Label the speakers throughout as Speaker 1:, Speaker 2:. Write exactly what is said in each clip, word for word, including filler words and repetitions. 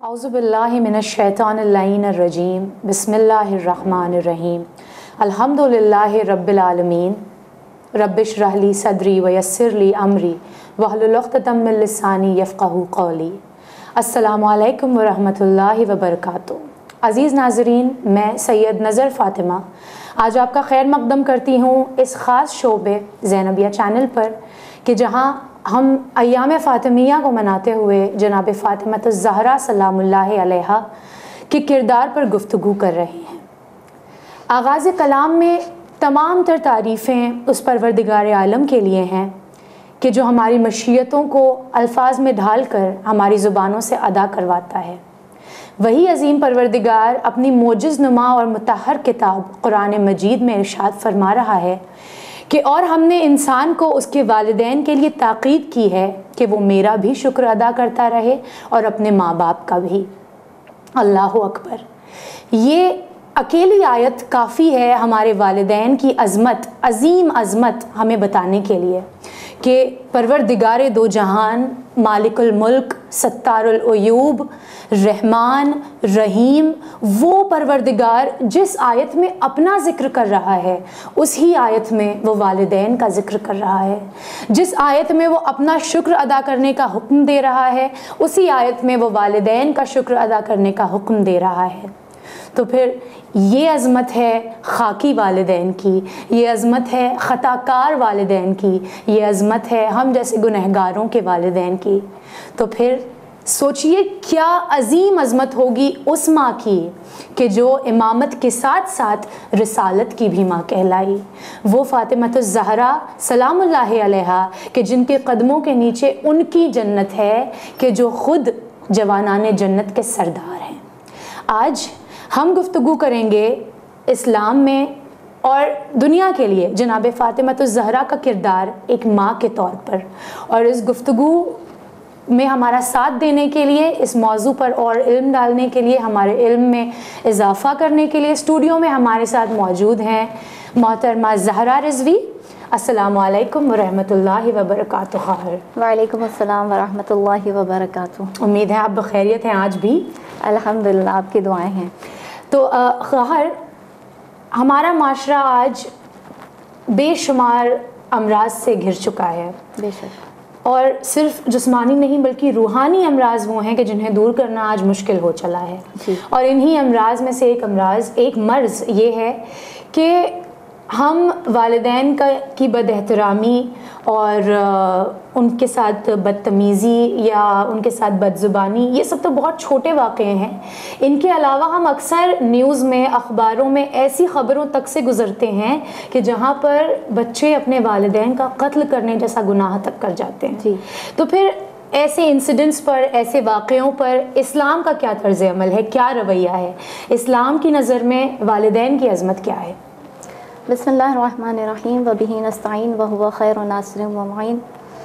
Speaker 1: औज़ु बिल्लाहि मिनश्शैतानिर्रजीम बिस्मिल्लाहिर्रहमानिर्रहीम अल्हम्दुलिल्लाहि रब्बिल आलमीन रब्बिश्रह ली सदरी वयस्सिर ली अमरी वहलुल उक़्दतम मिन लिसानी यफ़क़हू क़ौली। अस्सलामु अलैकुम वरहमतुल्लाहि वबरकातुहू। अज़ीज़ नाज़रीन, मैं सैयद नज़र फ़ातिमा आज आपका खैर मक़दम करती हूँ इस ख़ास शो पे ज़ैनबिया चैनल पर कि जहाँ हम अय्याम फ़ातिमिया को मनाते हुए जनाब फ़ातिमा ज़हरा सलामुल्लाहि अलैहा के किरदार पर गुफ्तगू कर रहे हैं। आगाज़ कलाम में तमाम तर तारीफ़ें उस परवरदिगार आलम के लिए हैं कि जो हमारी मशीयतों को अल्फाज में ढाल कर हमारी ज़ुबानों से अदा करवाता है। वही अज़ीम परवरदिगार अपनी मोजिज़ नुमा और मुतहर किताब कुरान मजीद में इरशाद फरमा रहा है कि और हमने इंसान को उसके वालिदैन के लिए ताक़ीद की है कि वो मेरा भी शुक्र अदा करता रहे और अपने माँ बाप का भी। अल्लाहु अकबर। ये अकेली आयत काफ़ी है हमारे वालिदैन की अज़मत, अज़ीम अज़मत हमें बताने के लिए कि परवरदिगार दो जहान, मालिकुल मुल्क, सत्तारुल उयूब, रहमान रहीम, वो परवरदिगार जिस आयत में अपना ज़िक्र कर रहा है उसी आयत में वो वालिदैन का ज़िक्र कर रहा है। जिस आयत में वो अपना शुक्र अदा करने का हुक्म दे रहा है उसी आयत में वो वालिदैन का शुक्र अदा करने का हुक्म दे रहा है। तो फिर ये अज़मत है खाकी वालिदैन की, ये अज़मत है ख़ताकार वालिदैन की, ये अज़मत है हम जैसे गुनहगारों के वालिदैन की। तो फिर सोचिए क्या अज़ीम अज़मत होगी उस माँ की कि जो इमामत के साथ साथ रिसालत की भी माँ कहलाई। वो फ़ातिमा ज़हरा सलामुल्लाहि अलैहा कि जिनके कदमों के नीचे उनकी जन्नत है कि जो ख़ुद जवानाने जन्नत के सरदार हैं। आज हम गुफ्तगू करेंगे इस्लाम में और दुनिया के लिए जनाब फ़ातिमा ज़हरा का किरदार एक माँ के तौर पर। और इस गुफ्तगू में हमारा साथ देने के लिए, इस मौजू पर और इल्म डालने के लिए, हमारे इल्म में इजाफ़ा करने के लिए स्टूडियो में हमारे साथ मौजूद हैं मोहतरमा ज़हरा रिज़वी। अस्सलामु अलैकुम वरहमतुल्लाहि वबरकातुहू।
Speaker 2: वालेकुम अस्सलाम वरहमतुल्लाहि वबरकातुहू।
Speaker 1: उम्मीद है आप बखैरियत हैं आज भी।
Speaker 2: अल्हम्दुलिल्लाह, आपकी दुआएं हैं।
Speaker 1: तो ख़ैर हमारा माशरा आज बेशुमार अमराज से घिर चुका है।
Speaker 2: बेशक।
Speaker 1: और सिर्फ जिस्मानी नहीं बल्कि रूहानी अमराज वो हैं कि जिन्हें दूर करना आज मुश्किल हो चला है। और इन्हीं अमराज में से एक अमराज, एक मर्ज़ ये है कि हम वालिदैन का की बदएहतरामी और आ, उनके साथ बदतमीज़ी या उनके साथ बदज़ुबानी, ये सब तो बहुत छोटे वाक़े हैं। इनके अलावा हम अक्सर न्यूज़ में, अखबारों में ऐसी ख़बरों तक से गुज़रते हैं कि जहाँ पर बच्चे अपने वालिदैन का कत्ल करने जैसा गुनाह तक कर जाते हैं। जी। तो फिर ऐसे इंसिडेंट्स पर, ऐसे वाक़यों पर इस्लाम का क्या तर्ज़ अमल है, क्या रवैया है? इस्लाम की नज़र में वालिदैन की अज़मत क्या है?
Speaker 2: बिस्मिल्लाहिर्रहमानिर्रहीम व बिही नस्तईन व हुवा खैरुन नासिरिन व मुईन।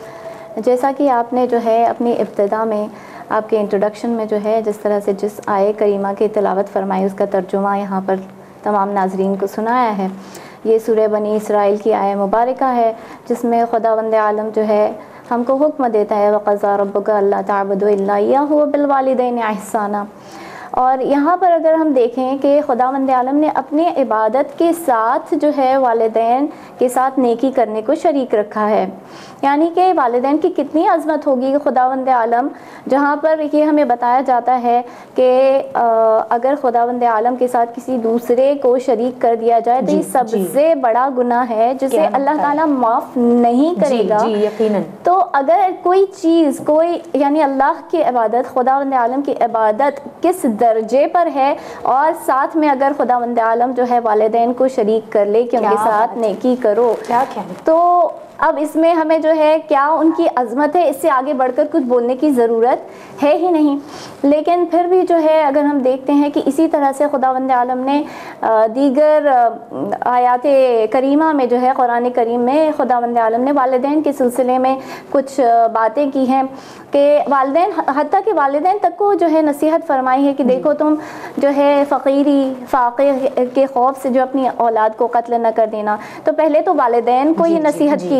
Speaker 2: जैसा कि आपने जो है अपनी इब्तिदा में, आपके इंट्रोडक्शन में जो है जिस तरह से जिस आये करीमा की तिलावत फरमाई उसका तर्जुमा यहाँ पर तमाम नाज़रीन को सुनाया है। ये सूरह बनी इसराइल की आय मुबारका है जिसमें खुदावंद आलम जो है हमको हुक्म देता है वक़ज़ा रब्बुका अल्ला ताअबुदू इल्ला इय्याहु व बिल वालिदैनि इहसाना। और यहाँ पर अगर हम देखें कि खुदावंद आलम ने अपनी इबादत के साथ जो है वालिदैन के साथ नेकी करने को शरीक रखा है। यानी कि वालिदैन की कितनी अज़मत होगी कि खुदावंद आलम, जहाँ पर ये हमें बताया जाता है कि अगर खुदावंद आलम के साथ किसी दूसरे को शरीक कर दिया जाए तो ये सबसे बड़ा गुनाह है जिसे अल्लाह ताला माफ़ नहीं करेगा।
Speaker 1: जी, जी, यकीनन।
Speaker 2: तो अगर कोई चीज़, कोई यानी अल्लाह की इबादत, खुदावंद आलम की इबादत किस दर्जे पर है और साथ में अगर खुदावंद आलम जो है वालिदैन को शरीक कर ले कि उनके साथ नेकी करो,
Speaker 1: क्या क्या
Speaker 2: तो अब इसमें हमें जो है क्या उनकी अज़मत है, इससे आगे बढ़कर कुछ बोलने की ज़रूरत है ही नहीं। लेकिन फिर भी जो है अगर हम देखते हैं कि इसी तरह से खुदावंद आलम ने दीगर आयात करीमा में जो है कुरान करीम में खुदावंद आलम ने वालिदैन के सिलसिले में कुछ बातें की हैं कि वालिदैन, हत्ता कि वालिदैन तक को जो है नसीहत फरमाई है कि देखो तुम जो है फ़कीरी फ़ाक़े के खौफ से जो अपनी औलाद को कत्ल न कर देना। तो पहले तो वालिदैन को ये नसीहत की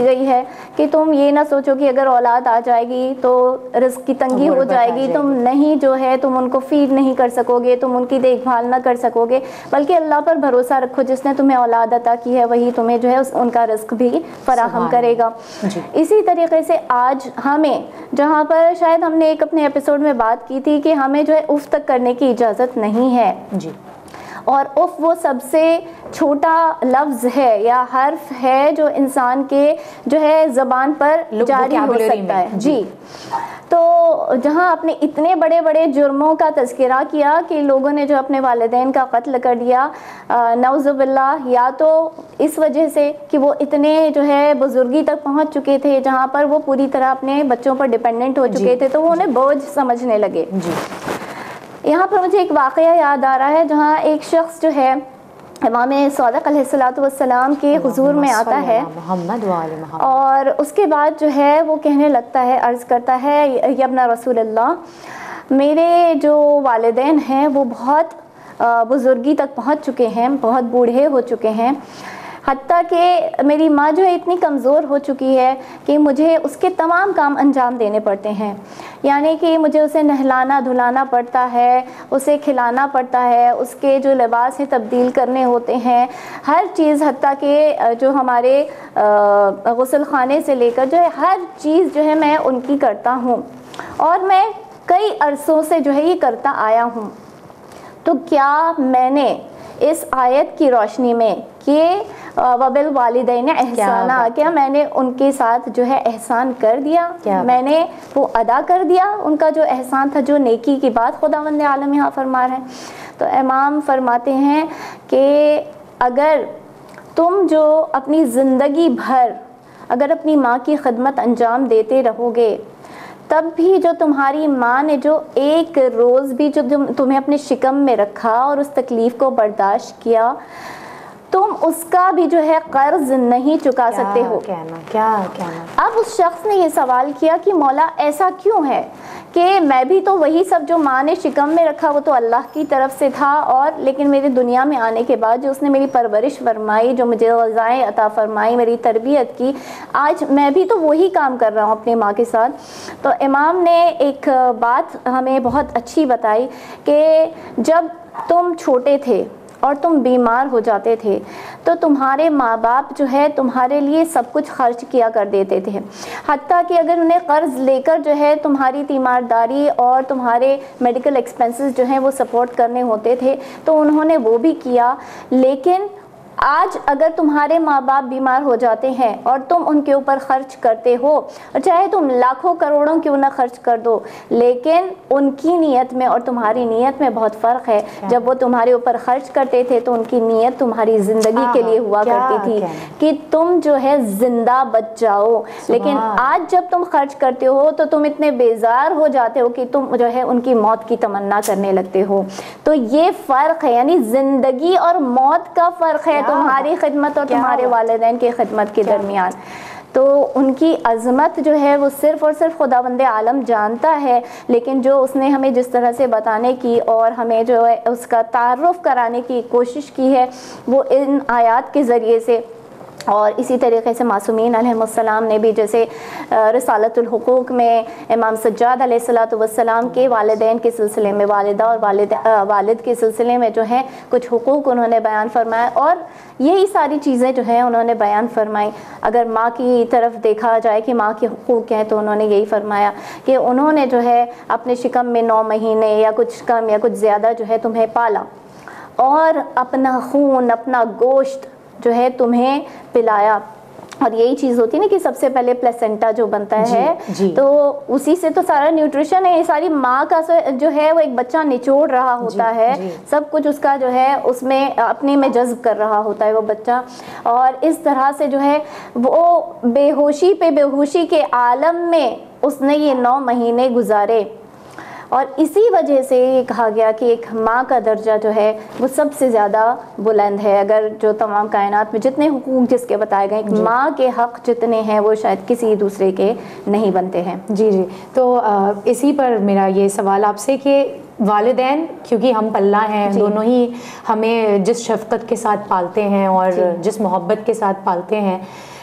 Speaker 2: گئی ہے کہ تم یہ نہ سوچو کہ اگر اولاد آ جائے گی تو رزق کی تنگی ہو جائے گی، تم نہیں جو ہے تم ان کو فیڈ نہیں کر سکو گے، تم ان کی دیکھ بھال نہ کر سکو گے، بلکہ اللہ پر بھروسہ رکھو، جس نے تمہیں اولاد عطا کی ہے وہی تمہیں جو ہے ان کا رزق بھی فراہم کرے گا۔ اسی طریقے سے آج ہمیں، جہاں پر شاید ہم نے ایک اپنے ایپیسوڈ میں بات کی تھی کہ ہمیں جو ہے اف تک کرنے کی اجازت نہیں ہے، جی، اور اف وہ سب سے چھوٹا لفظ ہے یا حرف ہے جو انسان کے جو ہے زبان پر جاری ہو سکتا ہے، جی۔ تو جہاں آپ نے اتنے بڑے بڑے جرموں کا تذکرہ کیا کہ لوگوں نے جو اپنے والدین کا قتل کر دیا، نعوذ باللہ، یا تو اس وجہ سے کہ وہ اتنے جو ہے بزرگی تک پہنچ چکے تھے جہاں پر وہ پوری طرح اپنے بچوں پر ڈیپینڈنٹ ہو چکے تھے، تو وہ انہیں بوجھ سمجھنے لگے۔ یہاں پر مجھے ایک واقعہ یاد آ رہا ہے جہاں ایک شخص جو ہے امام صادق علیہ الصلوۃ والسلام کے حضور میں آتا ہے اور اس کے بعد جو ہے وہ کہنے لگتا ہے، عرض کرتا ہے، یا ابن رسول اللہ، میرے جو والدین ہیں وہ بہت بزرگی تک پہنچ چکے ہیں، بہت بوڑھے ہو چکے ہیں، حتیٰ کہ میری ماں جو ہے اتنی کمزور ہو چکی ہے کہ مجھے اس کے تمام کام انجام دینے پڑتے ہیں، یعنی کہ مجھے اسے نہلانا دھلانا پڑتا ہے، اسے کھلانا پڑتا ہے، اس کے جو لباس ہیں تبدیل کرنے ہوتے ہیں، ہر چیز، حتیٰ کہ جو ہمارے غسل خانے سے لے کر جو ہے ہر چیز جو ہے میں ان کی کرتا ہوں، اور میں کئی عرصوں سے جو ہے یہ کرتا آیا ہوں۔ تو کیا میں نے اس آیت کی روشنی میں کہ وبالوالدین احسانا، کیا میں نے ان کے ساتھ جو ہے احسان کر دیا، میں نے وہ ادا کر دیا ان کا جو احسان تھا، جو نیکی کی بات خداوند عالم یہاں فرما رہے ہیں؟ تو امام فرماتے ہیں کہ اگر تم جو اپنی زندگی بھر اگر اپنی ماں کی خدمت انجام دیتے رہو گے، تب بھی جو تمہاری ماں نے جو ایک روز بھی جو تمہیں اپنے شکم میں رکھا اور اس تکلیف کو برداشت کیا، تم اس کا بھی جو ہے قرض نہیں چکا سکتے ہو۔
Speaker 1: کہنا کیا کہنا
Speaker 2: اب اس شخص نے یہ سوال کیا کہ مولا ایسا کیوں ہے کہ میں بھی تو وہی سب جو ماں نے شکم میں رکھا وہ تو اللہ کی طرف سے تھا، اور لیکن میرے دنیا میں آنے کے بعد جو اس نے میری پرورش فرمائی، جو مجھے غذائیں عطا فرمائی، میری تربیت کی، آج میں بھی تو وہی کام کر رہا ہوں اپنی ماں کے ساتھ۔ تو امام نے ایک بات ہمیں بہت اچھی بتائی کہ جب تم چھوٹے تھے اور تم بیمار ہو جاتے تھے تو تمہارے ماں باپ جو ہے تمہارے لیے سب کچھ خرچ کیا کر دیتے تھے، حتیٰ کہ اگر انہیں قرض لے کر جو ہے تمہاری تیمارداری اور تمہارے میڈیکل ایکسپنسز جو ہیں وہ سپورٹ کرنے ہوتے تھے تو انہوں نے وہ بھی کیا۔ لیکن آج اگر تمہارے ماں باپ بیمار ہو جاتے ہیں اور تم ان کے اوپر خرچ کرتے ہو، اور چاہے تم لاکھوں کروڑوں کیوں نہ خرچ کر دو، لیکن ان کی نیت میں اور تمہاری نیت میں بہت فرق ہے۔ جب وہ تمہارے اوپر خرچ کرتے تھے تو ان کی نیت تمہاری زندگی کے لیے ہوا کرتی تھی کہ تم جو ہے زندہ بچ جاؤ، لیکن آج جب تم خرچ کرتے ہو تو تم اتنے بیزار ہو جاتے ہو کہ تم جو ہے ان کی موت کی تمنا کرنے لگتے ہو۔ تو یہ فرق ہے، یعنی زندگی اور موت کا فرق ہے تمہاری خدمت اور تمہارے والدین کی خدمت کے درمیان۔ تو ان کی عظمت جو ہے وہ صرف اور صرف خداوند عالم جانتا ہے، لیکن جو اس نے ہمیں جس طرح سے بتانے کی اور ہمیں جو ہے اس کا تعارف کرانے کی کوشش کی ہے وہ ان آیات کے ذریعے سے، اور اسی طریقے سے معصومین علیہ السلام نے بھی، جیسے رسالت الحقوق میں امام سجاد علیہ الصلوۃ والسلام کے والدین کے سلسلے میں، والدہ اور والد والد کے سلسلے میں جو ہیں کچھ حقوق انہوں نے بیان فرمایا، اور یہی ساری چیزیں جو ہیں انہوں نے بیان فرمائی۔ اگر ماں کی طرف دیکھا جائے کہ ماں کے حقوق کیا ہیں تو انہوں نے یہی فرمایا کہ انہوں نے جو ہے اپنے شکم میں نو مہینے یا کچھ کم یا کچھ زیادہ جو ہے تمہیں پالا، اور اپنا خون اپنا گوشت جو ہے تمہیں پلایا، اور یہی چیز ہوتی ہے نا کہ سب سے پہلے پلیسنٹا جو بنتا ہے جی, جی. تو اسی سے تو سارا نیوٹریشن ہے، یہ ساری ماں کا جو ہے وہ ایک بچہ نچوڑ رہا ہوتا جی, ہے جی. سب کچھ اس کا جو ہے اس میں اپنے میں جذب کر رہا ہوتا ہے وہ بچہ، اور اس طرح سے جو ہے وہ بے ہوشی پہ بے ہوشی کے عالم میں اس نے یہ نو مہینے گزارے، اور اسی وجہ سے یہ کہا گیا کہ ایک ماں کا درجہ جو ہے وہ سب سے زیادہ بلند ہے۔ اگر جو تمام کائنات میں جتنے حقوق جس کے بتائے گئے، ایک جی. ماں کے حق جتنے ہیں وہ شاید کسی دوسرے کے نہیں بنتے ہیں۔
Speaker 1: جی جی تو اسی پر میرا یہ سوال آپ سے کہ والدین کیونکہ ہم پلہ ہیں جی. دونوں ہی ہمیں جس شفقت کے ساتھ پالتے ہیں اور جی. جس محبت کے ساتھ پالتے ہیں،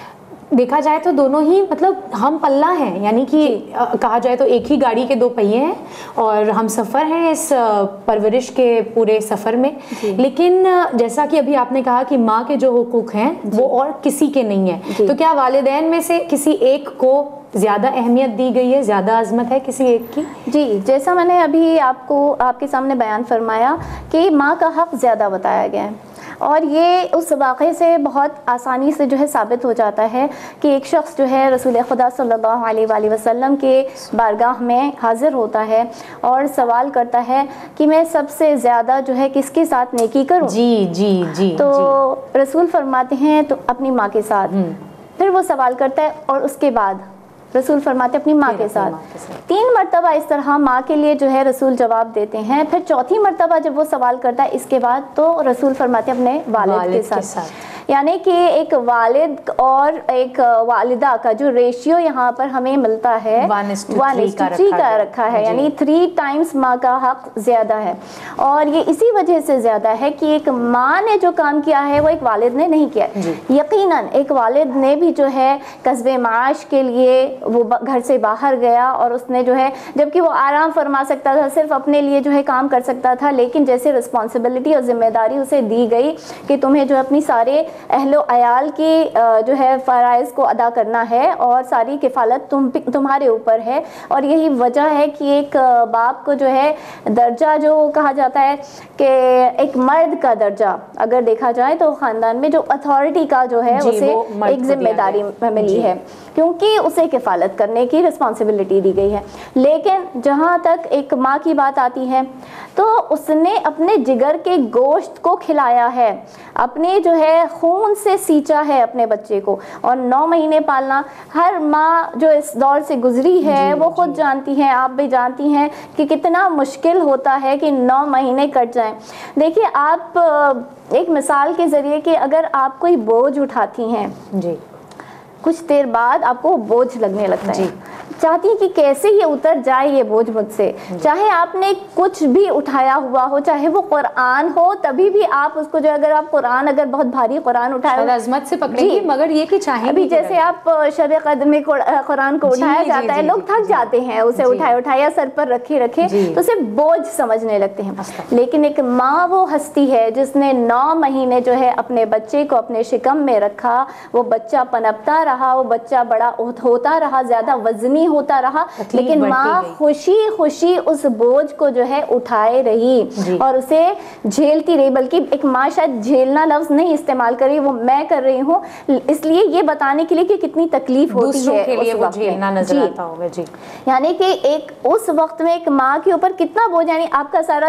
Speaker 1: دیکھا جائے تو دونوں ہی مطلب ہم پلہ ہیں، یعنی کہ کہا جائے تو ایک ہی گاڑی کے دو پہیے ہیں اور ہم سفر ہیں اس پرورش کے پورے سفر میں. لیکن جیسا کہ ابھی آپ نے کہا کہ ماں کے جو حقوق ہیں وہ اور کسی کے نہیں ہیں، تو کیا والدین میں سے کسی ایک کو زیادہ اہمیت دی گئی ہے، زیادہ عظمت ہے کسی ایک کی؟
Speaker 2: جی، جیسا میں نے ابھی آپ کو آپ کے سامنے بیان فرمایا کہ ماں کا حق زیادہ بتایا گیا ہے، اور یہ اس واقعے سے بہت آسانی سے جو ہے ثابت ہو جاتا ہے کہ ایک شخص جو ہے رسول خدا صلی اللہ علیہ وآلہ وسلم کے بارگاہ میں حاضر ہوتا ہے اور سوال کرتا ہے کہ میں سب سے زیادہ جو ہے کس کے ساتھ نیکی کروں.
Speaker 1: جی جی جی
Speaker 2: تو رسول فرماتے ہیں تو اپنی ماں کے ساتھ. پھر وہ سوال کرتا ہے اور اس کے بعد رسول فرماتے اپنی ماں کے ساتھ. تین مرتبہ اس طرح ماں کے لیے جو ہے رسول جواب دیتے ہیں. پھر چوتھی مرتبہ جب وہ سوال کرتا ہے اس کے بعد تو رسول فرماتے اپنے والد کے ساتھ. یعنی کہ ایک والد اور ایک والدہ کا جو ریشیو یہاں پر ہمیں ملتا ہے ون اس ٹو تھری کا رکھا ہے، یعنی تھری ٹائمز ماں کا حق زیادہ ہے. اور یہ اسی وجہ سے زیادہ ہے کہ ایک ماں نے جو کام کیا ہے وہ ایک والد نے نہیں کیا. یقیناً ایک والد نے بھی جو ہے کسب معاش کے لیے وہ گھر سے باہر گیا اور اس نے جو ہے جبکہ وہ آرام فرما سکتا تھا، صرف اپنے لیے جو ہے کام کر سکتا تھا، لیکن جیسے رسپانسبلٹی اور ذمہ داری اسے دی گئی کہ تمہیں جو اپنی سارے اہل و عیال کی جو ہے فرائض کو ادا کرنا ہے اور ساری کفالت تم تمہارے اوپر ہے. اور یہی وجہ ہے کہ ایک باپ کو جو ہے درجہ جو کہا جاتا ہے کہ ایک مرد کا درجہ اگر دیکھا جائے تو خاندان میں جو اتھارٹی کا جو ہے اسے ایک ذمہ داری ملی ہے، کیونکہ اسے کفالت کرنے کی رسپانسبلٹی دی گئی ہے. لیکن جہاں تک ایک ماں کی بات آتی ہے تو اس نے اپنے جگر کے گوشت کو کھلایا ہے، اپنے جو ہے خون سے سینچا ہے اپنے بچے کو، اور نو مہینے پالنا ہر ماں جو اس دور سے گزری ہے وہ خود جانتی ہیں، آپ بھی جانتی ہیں کہ کتنا مشکل ہوتا ہے کہ نو مہینے کٹ جائیں. دیکھیے آپ ایک مثال کے ذریعے کہ اگر آپ کوئی بوجھ اٹھاتی ہیں جی کچھ دیر بعد آپ کو بوجھ لگنے لگتا ہے، چاہتی ہیں کہ کیسے یہ اتر جائے یہ بوجھ مجھ سے. چاہے آپ نے کچھ بھی اٹھایا ہوا ہو، چاہے وہ قرآن ہو، تبھی بھی آپ اس کو جو اگر آپ قرآن اگر بہت بھاری قرآن اٹھائے
Speaker 1: عظمت سے پکڑیں گے، مگر یہ کہ چاہیں
Speaker 2: ابھی جیسے آپ شب قدر میں قرآن کو اٹھایا جاتا ہے، لوگ تھک جاتے ہیں اسے اٹھائے اٹھایا سر پر رکھے رکھے تو اسے بوجھ سمجھنے لگتے ہیں. لیکن ایک ماں وہ ہستی ہے جس نے نو مہینے جو ہے اپنے بچے کو اپنے شکم میں رکھا، وہ بچہ پنپتا رہا، وہ بچہ بڑا ہوتا رہا، زیادہ وزنی ہوتا رہا، لیکن ماں خوشی خوشی اس بوجھ کو جو ہے اٹھائے رہی اور اسے جھیلتی رہی. بلکہ ایک ماں شاید جھیلنا لفظ نہیں استعمال کر رہی، وہ میں کر رہی ہوں اس لیے یہ بتانے کے لیے کہ کتنی تکلیف ہوتی ہے
Speaker 1: کے لیے وہ جھیلنا نظر آتا ہوگا. جی
Speaker 2: یعنی کہ ایک اس وقت میں ایک ماں کے اوپر کتنا بوجھ، یعنی آپ کا سارا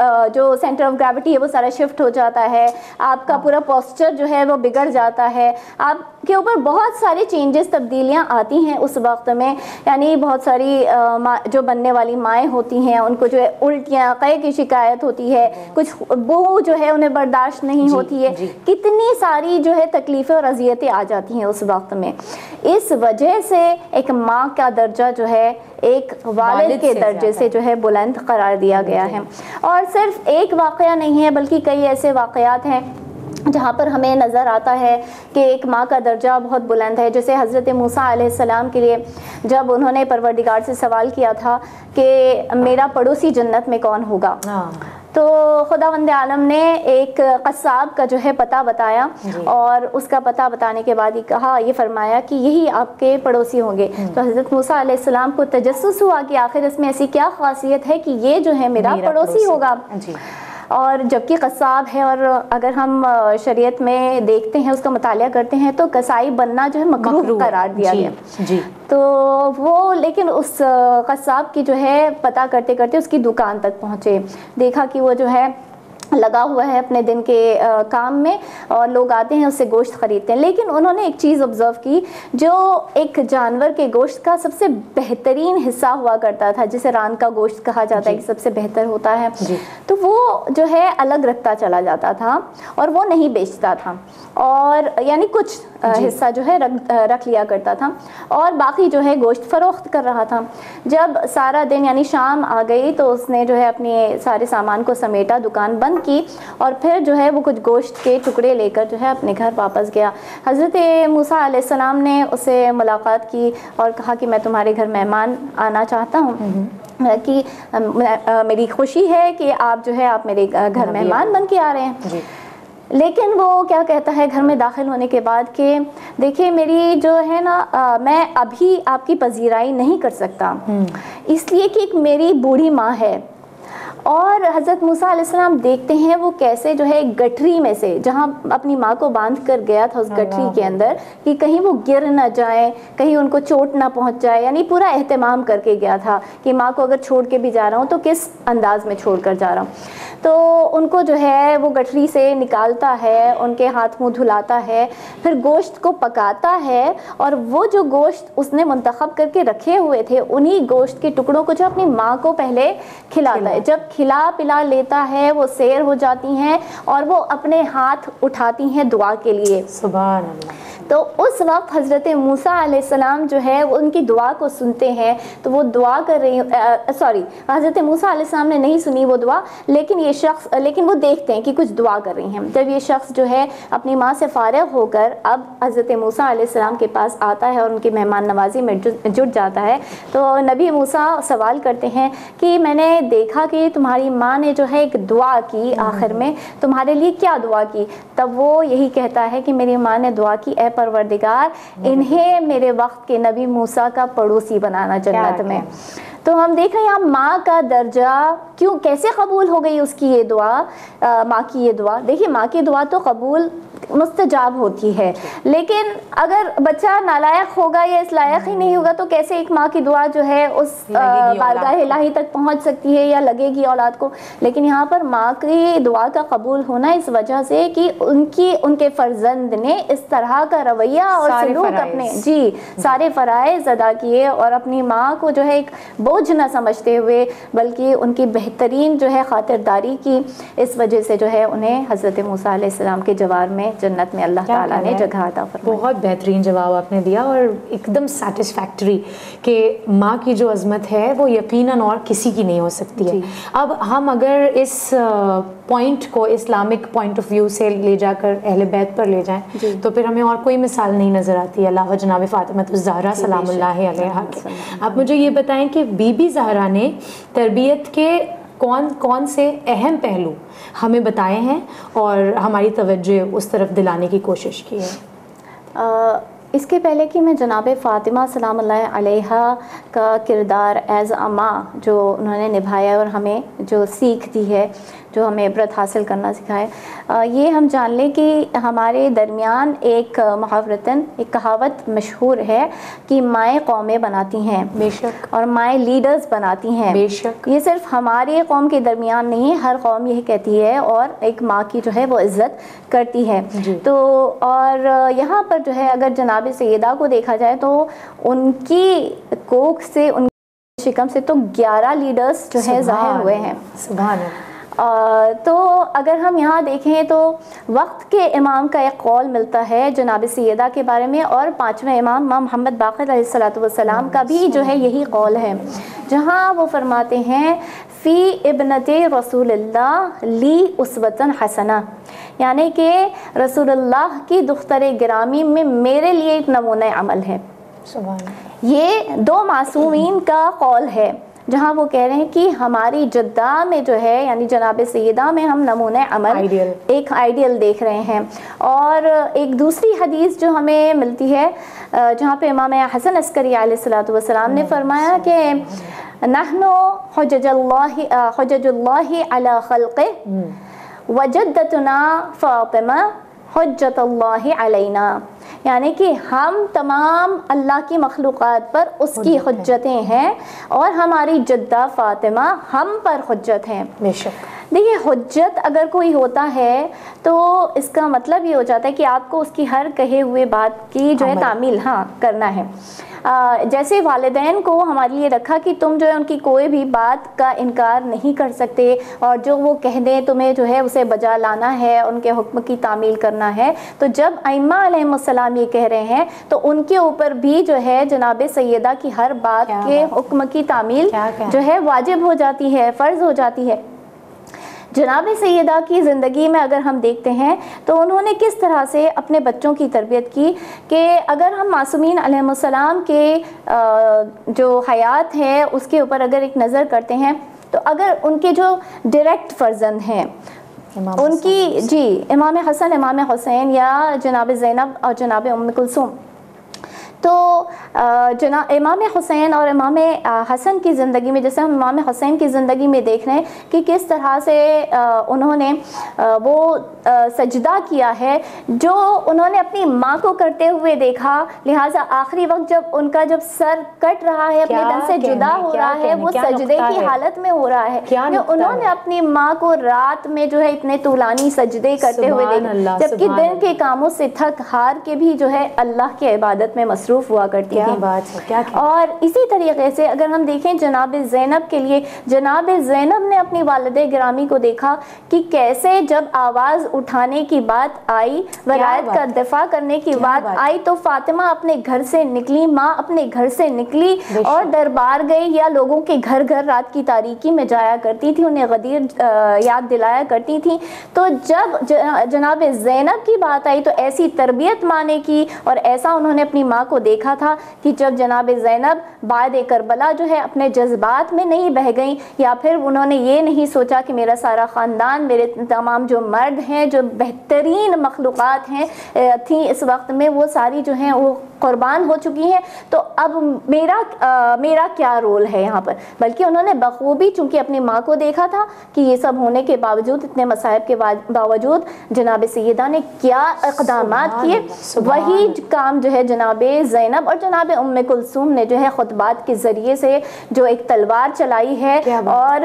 Speaker 2: جو سینٹر آف گریوٹی ہے وہ سارا شفٹ ہو جاتا ہے، آپ کا پورا پوسچر جو ہے وہ بگڑ جاتا ہے، آپ کے اوپر بہت سارے چینجز تبدیلیاں آتی ہیں اس وقت میں. یعنی بہت ساری جو بننے والی مائیں ہوتی ہیں ان کو جو ہے الٹیاں قے کی شکایت ہوتی ہے، کچھ بو جو ہے انہیں برداشت نہیں ہوتی ہے، کتنی ساری جو ہے تکلیفیں اور اذیتیں آ جاتی ہیں اس وقت میں. اس وجہ سے ایک ماں کا درجہ جو ہے ایک والد کے درجے سے جو ہے بلند قرار دیا گیا ہے. اور صرف ایک واقعہ نہیں ہے بلکہ کئی ایسے واقعات ہیں جہاں پر ہمیں نظر آتا ہے کہ ایک ماں کا درجہ بہت بلند ہے. جیسے حضرت موسیٰ علیہ السلام کے لیے جب انہوں نے پروردگار سے سوال کیا تھا کہ میرا پڑوسی جنت میں کون ہوگا، تو خداوند عالم نے ایک قصاب کا جو ہے پتہ بتایا، اور اس کا پتہ بتانے کے بعد ہی کہا یہ فرمایا کہ یہی آپ کے پڑوسی ہوں گے. تو حضرت موسیٰ علیہ السلام کو تجسس ہوا کہ آخر اس میں ایسی کیا خاصیت ہے کہ یہ جو ہے میرا پڑوسی ہوگا. اور جبکہ قصاب ہے، اور اگر ہم شریعت میں دیکھتے ہیں اس کا مطالعہ کرتے ہیں تو قصائی بننا جو ہے مکروہ قرار دیا گیا.
Speaker 1: جی
Speaker 2: تو وہ لیکن اس قصاب کی جو ہے پتہ کرتے کرتے اس کی دکان تک پہنچے، دیکھا کہ وہ جو ہے لگا ہوا ہے اپنے دن کے کام میں اور لوگ آتے ہیں اس سے گوشت خریدتے ہیں. لیکن انہوں نے ایک چیز آبزرو کی، جو ایک جانور کے گوشت کا سب سے بہترین حصہ ہوا کرتا تھا جسے ران کا گوشت کہا جاتا ہے کہ سب سے بہتر ہوتا ہے، تو وہ جو ہے الگ رکھتا چلا جاتا تھا اور وہ نہیں بیچتا تھا، اور یعنی کچھ حصہ جو ہے رکھ لیا کرتا تھا اور باقی جو ہے گوشت فروخت کر رہا تھا. جب سارا دن یعنی شام آ گئی تو اس نے جو ہے اپنے سارے سامان کو سمیٹا، دکان بند کی اور پھر جو ہے وہ کچھ گوشت کے ٹکڑے لے کر جو ہے اپنے گھر واپس گیا. حضرت موسیٰ علیہ السلام نے اسے ملاقات کی اور کہا کہ میں تمہارے گھر مہمان آنا چاہتا ہوں, کہ میری خوشی ہے کہ آپ جو ہے آپ میرے گھر مہمان بن کے آ رہے ہیں. لیکن وہ کیا کہتا ہے گھر میں داخل ہونے کے بعد کہ دیکھیے میری جو ہے نا میں ابھی آپ کی پذیرائی نہیں کر سکتا, اس لیے کہ ایک میری بوڑھی ماں ہے. اور حضرت موسیٰ علیہ السلام دیکھتے ہیں وہ کیسے جو ہے گٹھری میں سے, جہاں اپنی ماں کو باندھ کر گیا تھا اس گٹھری کے اندر, کہ کہیں وہ گر نہ جائیں, کہیں ان کو چوٹ نہ پہنچ جائے, یعنی پورا اہتمام کر کے گیا تھا کہ ماں کو اگر چھوڑ کے بھی جا رہا ہوں تو کس انداز میں چھوڑ کر جا رہا ہوں. تو ان کو جو ہے وہ گٹھری سے نکالتا ہے, ان کے ہاتھ منہ دھلاتا ہے, پھر گوشت کو پکاتا ہے, اور وہ جو گوشت اس نے منتخب کر کے رکھے ہوئے تھے انہی گوشت کے ٹکڑوں کو جو اپنی ماں کو پہلے کھلاتا ہے. جب کھلا پلا لیتا ہے وہ سیر ہو جاتی ہیں اور وہ اپنے ہاتھ اٹھاتی ہیں دعا کے لیے.
Speaker 1: سبحان اللہ.
Speaker 2: تو اس وقت حضرت موسیٰ علیہ السلام جو ہے ان کی دعا کو سنتے ہیں, تو وہ دعا کر رہی سوری حضرت موسیٰ علیہ السلام نے نہیں سنی وہ دعا, لیکن یہ شخص لیکن وہ دیکھتے ہیں کہ کچھ دعا کر رہی ہیں. جب یہ شخص جو ہے اپنی ماں سے فارغ ہو کر اب حضرت موسیٰ علیہ السلام کے پاس آتا ہے اور ان کی مہمان نوازی میں جٹ جاتا ہے, تو نبی موسیٰ سوال کرتے ہیں کہ میں نے دیکھا کہ تمہاری ماں نے جو ہے ایک دعا کی, آخر میں تمہارے لیے کیا دعا کی؟ تب وہ یہی کہتا ہے کہ میری ماں نے دعا کی, اے پروردگار انہیں میرے وقت کے نبی موسیٰ کا پڑوسی بنانا جنت میں. تو ہم دیکھ رہے ہیں یہاں ماں کا درجہ کیوں کیسے قبول ہو گئی اس کی یہ دعا, ماں کی یہ دعا. دیکھیے ماں کی دعا تو قبول مستجاب ہوتی ہے, لیکن اگر بچہ نالائق ہوگا یا اس لائق ہی نہیں ہوگا تو کیسے ایک ماں کی دعا جو ہے اس بارگاہ الہی تک پہنچ سکتی ہے یا لگے گی اولاد کو. لیکن یہاں پر ماں کی دعا کا قبول ہونا اس وجہ سے کہ ان کی ان کے فرزند نے اس طرح کا رویہ اور سلوک اپنے جی سارے فرائض ادا کیے, اور اپنی ماں کو جو ہے ایک بوجھ نہ سمجھتے ہوئے بلکہ ان کی بہترین جو ہے خاطرداری کی, اس وجہ سے جو ہے انہیں حضرت موسیٰ علیہ السلام کے جوار میں جنت میں اللہ تعالیٰ نے جگہ عطا فرمائی.
Speaker 1: بہت بہترین جواب آپ نے دیا اور ایک دم سیٹسفیکٹری کہ ماں کی جو عظمت ہے وہ یقیناً اور کسی کی نہیں ہو سکتی ہے. اب ہم اگر اس پوائنٹ کو اسلامک پوائنٹ آف ویو سے لے جا کر اہل بیت پر لے جائیں تو پھر ہمیں اور کوئی مثال نہیں نظر آتی علاوہ جناب فاطمہ الزہرا سلام اللہ علیہا کے. آپ مجھے یہ بتائیں کہ بی بی زہرا نے تربیت کے کون کون سے اہم پہلو ہمیں بتائے ہیں اور ہماری توجہ اس طرف دلانے کی کوشش کی ہے؟
Speaker 2: اس کے پہلے کہ میں جناب فاطمہ سلام اللہ علیہا کا کردار ایز اے ماں جو انہوں نے نبھایا اور ہمیں جو سیکھ دی ہے, جو ہمیں عبرت حاصل کرنا سکھائے, یہ ہم جان لیں کہ ہمارے درمیان ایک محاورتاً ایک کہاوت مشہور ہے کہ مائیں قومیں بناتی ہیں,
Speaker 1: بے شک, اور
Speaker 2: مائیں لیڈرز بناتی ہیں,
Speaker 1: بے شک.
Speaker 2: یہ صرف ہماری قوم کے درمیان نہیں ہے, ہر قوم یہی کہتی ہے اور ایک ماں کی جو ہے وہ عزت کرتی ہے.
Speaker 1: جی.
Speaker 2: تو اور یہاں پر جو ہے اگر جناب سیدہ کو دیکھا جائے تو ان کی کوکھ سے ان کی شکم سے تو گیارہ لیڈرز جو ہے ظاہر ہوئے ہیں.
Speaker 1: سبحان اللہ.
Speaker 2: تو اگر ہم یہاں دیکھیں تو وقت کے امام کا ایک قول ملتا ہے جناب سیدہ کے بارے میں, اور پانچویں امام امام محمد باقر علیہ الصلوۃ والسلام کا بھی جو ہے یہی قول ہے, جہاں وہ فرماتے ہیں فی ابنت رسول اللہ لی اسوۃ حسنہ, یعنی کہ رسول اللہ کی دختر گرامی میں میرے لیے ایک نمونہ عمل ہے.
Speaker 1: سبحان اللہ.
Speaker 2: یہ دو معصومین کا قول ہے جہاں وہ کہہ رہے ہیں کہ ہماری جدہ میں جو ہے یعنی جناب سیدہ میں ہم نمونہ عمل
Speaker 1: Ideal.
Speaker 2: ایک آئیڈیل دیکھ رہے ہیں. اور ایک دوسری حدیث جو ہمیں ملتی ہے جہاں پہ امام حسن عسکری علیہ الصلوۃ والسلام نے فرمایا کہ نحن حجج اللہ حجج اللہ علی خلقہ وجدتنا فاطمہ حجت اللہ علینا, یعنی کہ ہم تمام اللہ کی مخلوقات پر اس کی حجتیں ہیں اور ہماری جدہ فاطمہ ہم پر حجت ہیں.
Speaker 1: بے شک.
Speaker 2: دیکھیے حجت اگر کوئی ہوتا ہے تو اس کا مطلب یہ ہو جاتا ہے کہ آپ کو اس کی ہر کہے ہوئے بات کی جو ہے تعمیل ہاں کرنا ہے. جیسے والدین کو ہمارے لیے رکھا کہ تم جو ہے ان کی کوئی بھی بات کا انکار نہیں کر سکتے اور جو وہ کہہ دیں تمہیں جو ہے اسے بجا لانا ہے, ان کے حکم کی تعمیل کرنا ہے. تو جب ائمہ علیہم السلام یہ کہہ رہے ہیں تو ان کے اوپر بھی جو ہے جناب سیدہ کی ہر بات کے حکم کی تعمیل جو ہے واجب ہو جاتی ہے, فرض ہو جاتی ہے. جناب سیدہ کی زندگی میں اگر ہم دیکھتے ہیں تو انہوں نے کس طرح سے اپنے بچوں کی تربیت کی کہ اگر ہم معصومین علیہ السلام کے جو حیات ہے اس کے اوپر اگر ایک نظر کرتے ہیں تو اگر ان کے جو ڈائریکٹ فرزند ہیں ان کی جی امام حسن امام حسین یا جناب زینب اور جناب ام کلثوم، تو جناب امام حسین اور امام حسن کی زندگی میں جیسے ہم امام حسین کی زندگی میں دیکھ رہے ہیں کہ کس طرح سے انہوں نے وہ سجدہ کیا ہے جو انہوں نے اپنی ماں کو کرتے ہوئے دیکھا، لہٰذا آخری وقت جب ان کا جب سر کٹ رہا ہے اپنے تن سے جدا ہو رہا ہے وہ سجدے کی حالت میں ہو رہا ہے کہ انہوں نے اپنی ماں کو رات میں جو ہے اتنے طولانی سجدے کرتے ہوئے دیکھا، جبکہ دن کے کاموں سے تھک ہار کے بھی جو ہے اللہ کی عبادت میں مصروف ہوا کرتی تھی۔ اور اسی طریقے سے اگر ہم دیکھیں جناب زینب کے لیے، جناب زینب نے اپنی والدہ گرامی کو دیکھا کہ کیسے جب آواز اٹھانے کی بات آئی، ولایت کا دفاع کرنے کی بات آئی تو فاطمہ اپنے گھر سے نکلی، ماں اپنے گھر سے نکلی اور دربار گئی یا لوگوں کے گھر گھر رات کی تاریکی میں جایا کرتی تھی، انہیں غدیر یاد دلایا کرتی تھی۔ تو جب جناب زینب کی بات آئی تو ایسی تربیت مانے کی اور ایسا انہوں نے اپنی ماں کو دیکھا تھا کہ جب جناب زینب بعد کربلا جو ہے اپنے جذبات میں نہیں بہہ گئیں یا پھر انہوں نے یہ نہیں سوچا کہ میرا سارا خاندان، میرے تمام جو مرد ہیں، جو بہترین مخلوقات ہیں تھیں اس وقت میں، وہ ساری جو ہیں وہ قربان ہو چکی ہیں، تو اب میرا میرا کیا رول ہے یہاں پر، بلکہ انہوں نے بخوبی چونکہ اپنی ماں کو دیکھا تھا کہ یہ سب ہونے کے باوجود، اتنے مصائب کے باوجود جناب سیدہ نے کیا اقدامات کیے، وہی کام جو ہے جناب زینب اور جناب ام کلثوم نے جو ہے خطبات کے ذریعے سے جو ایک تلوار چلائی ہے اور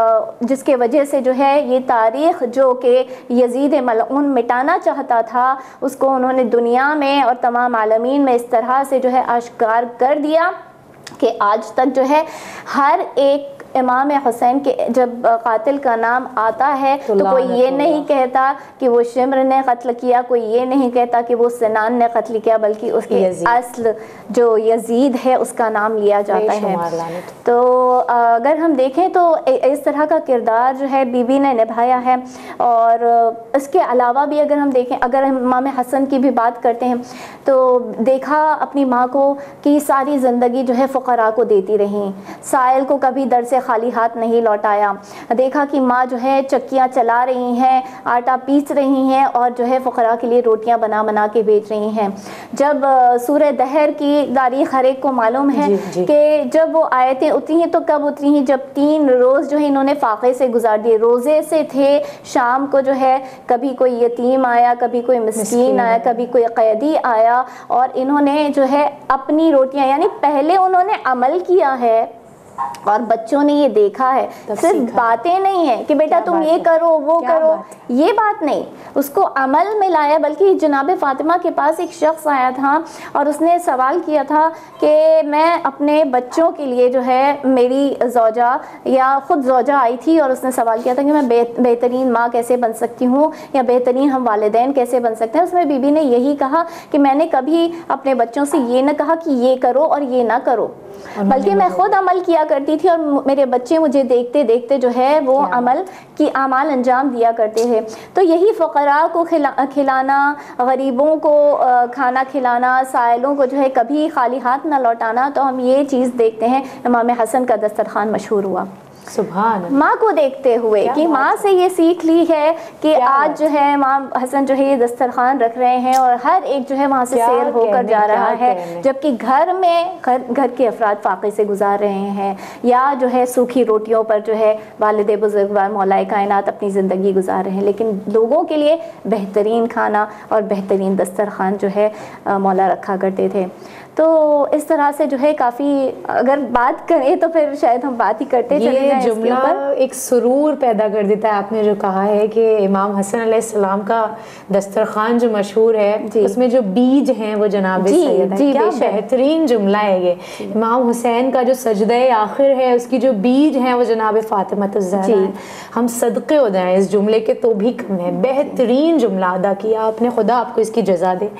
Speaker 2: جس کے وجہ سے جو ہے یہ تاریخ جو کہ یزید ملعون مٹانا چاہتا تھا اس کو انہوں نے دنیا میں اور تمام عالمین میں اس طرح سے جو ہے آشکار کر دیا کہ آج تک جو ہے ہر ایک امام حسین کے جب قاتل کا نام آتا ہے تو کوئی یہ نہیں کہتا کہ وہ شمر نے قتل کیا، کوئی یہ نہیں کہتا کہ وہ سنان نے قتل کیا، بلکہ اس کے اصل جو یزید ہے اس کا نام لیا جاتا ہے۔ تو اگر ہم دیکھیں تو اس طرح کا کردار جو ہے بی بی نے نبھایا ہے، اور اس کے علاوہ بھی اگر ہم دیکھیں، اگر ہم امام حسن کی بھی بات کرتے ہیں تو دیکھا اپنی ماں کو کہ ساری زندگی جو ہے فقراء کو دیتی رہیں، سائل کو کبھی در سے خالی ہاتھ نہیں لوٹایا، دیکھا کہ ماں جو ہے چکیاں چلا رہی ہیں، آٹا پیس رہی ہیں اور جو ہے فقراء کے لیے روٹیاں بنا بنا کے بیچ رہی ہیں۔ جب سورہ دہر کی تاریخ ہر ایک کو معلوم ہے جی جی کہ جب وہ آیتیں اتری ہیں تو کب اتری ہیں، جب تین روز جو ہے انہوں نے فاقے سے گزار دیے، روزے سے تھے، شام کو جو ہے کبھی کوئی یتیم آیا، کبھی کوئی مسکین آیا، کبھی کوئی قیدی آیا، اور انہوں نے جو ہے اپنی روٹیاں، یعنی پہلے انہوں نے عمل کیا ہے اور بچوں نے یہ دیکھا ہے، صرف باتیں نہیں ہیں کہ بیٹا تم یہ کرو وہ کرو، یہ بات نہیں، اس کو عمل میں لایا۔ بلکہ جناب فاطمہ کے پاس ایک شخص آیا تھا اور اس نے سوال کیا تھا کہ میں اپنے بچوں کے لیے جو ہے، میری زوجہ یا خود زوجہ آئی تھی اور اس نے سوال کیا تھا کہ میں بہترین ماں کیسے بن سکتی ہوں یا بہترین ہم والدین کیسے بن سکتے ہیں۔ اس میں بی بی نے یہی کہا کہ میں نے کبھی اپنے بچوں سے یہ نہ کہا کہ یہ کرو اور یہ نہ کرو، بلکہ میں خود عمل کیا کرتی تھی اور میرے بچے مجھے دیکھتے دیکھتے جو ہے وہ عمل کی اعمال انجام دیا کرتے ہیں۔ تو یہی فقراء کو کھلانا، غریبوں کو کھانا کھلانا، سائلوں کو جو ہے کبھی خالی ہاتھ نہ لوٹانا، تو ہم یہ چیز دیکھتے ہیں امام حسن کا دسترخوان مشہور ہوا
Speaker 1: سبحان
Speaker 2: ماں کو دیکھتے ہوئے کہ ماں سے یہ سیکھ لی ہے کہ آج جو ہے امام حسن جو ہے یہ دسترخوان رکھ رہے ہیں اور ہر ایک جو ہے وہاں سے سیر ہو کر جا رہا ہے، جبکہ گھر میں گھر کے افراد فاقے سے گزار رہے ہیں یا جو ہے سوکھی روٹیوں پر جو ہے والد بزرگوار مولا کائنات اپنی زندگی گزار رہے ہیں، لیکن لوگوں کے لیے بہترین کھانا اور بہترین دسترخوان جو ہے مولا رکھا کرتے تھے۔ تو اس طرح سے جو ہے کافی اگر بات کریں تو پھر شاید ہم بات ہی کرتے چلے جائیں۔
Speaker 1: یہ جملہ ایک سرور پیدا کر دیتا ہے، آپ نے جو کہا ہے کہ امام حسن علیہ السلام کا دسترخوان جو مشہور ہے جی اس میں جو بیج ہیں وہ جناب
Speaker 2: جی
Speaker 1: سید ہے،
Speaker 2: جی
Speaker 1: کیا بہترین جملہ ہے یہ۔ امام حسین کا جو سجدہ آخر ہے اس کی جو بیج ہیں وہ جناب فاطمہ الزہرا جی۔ ہم صدقے ہو جائیں اس جملے کے تو بھی کم ہے، بہترین جملہ ادا کیا آپ نے، خدا آپ کو اس کی جزا دے۔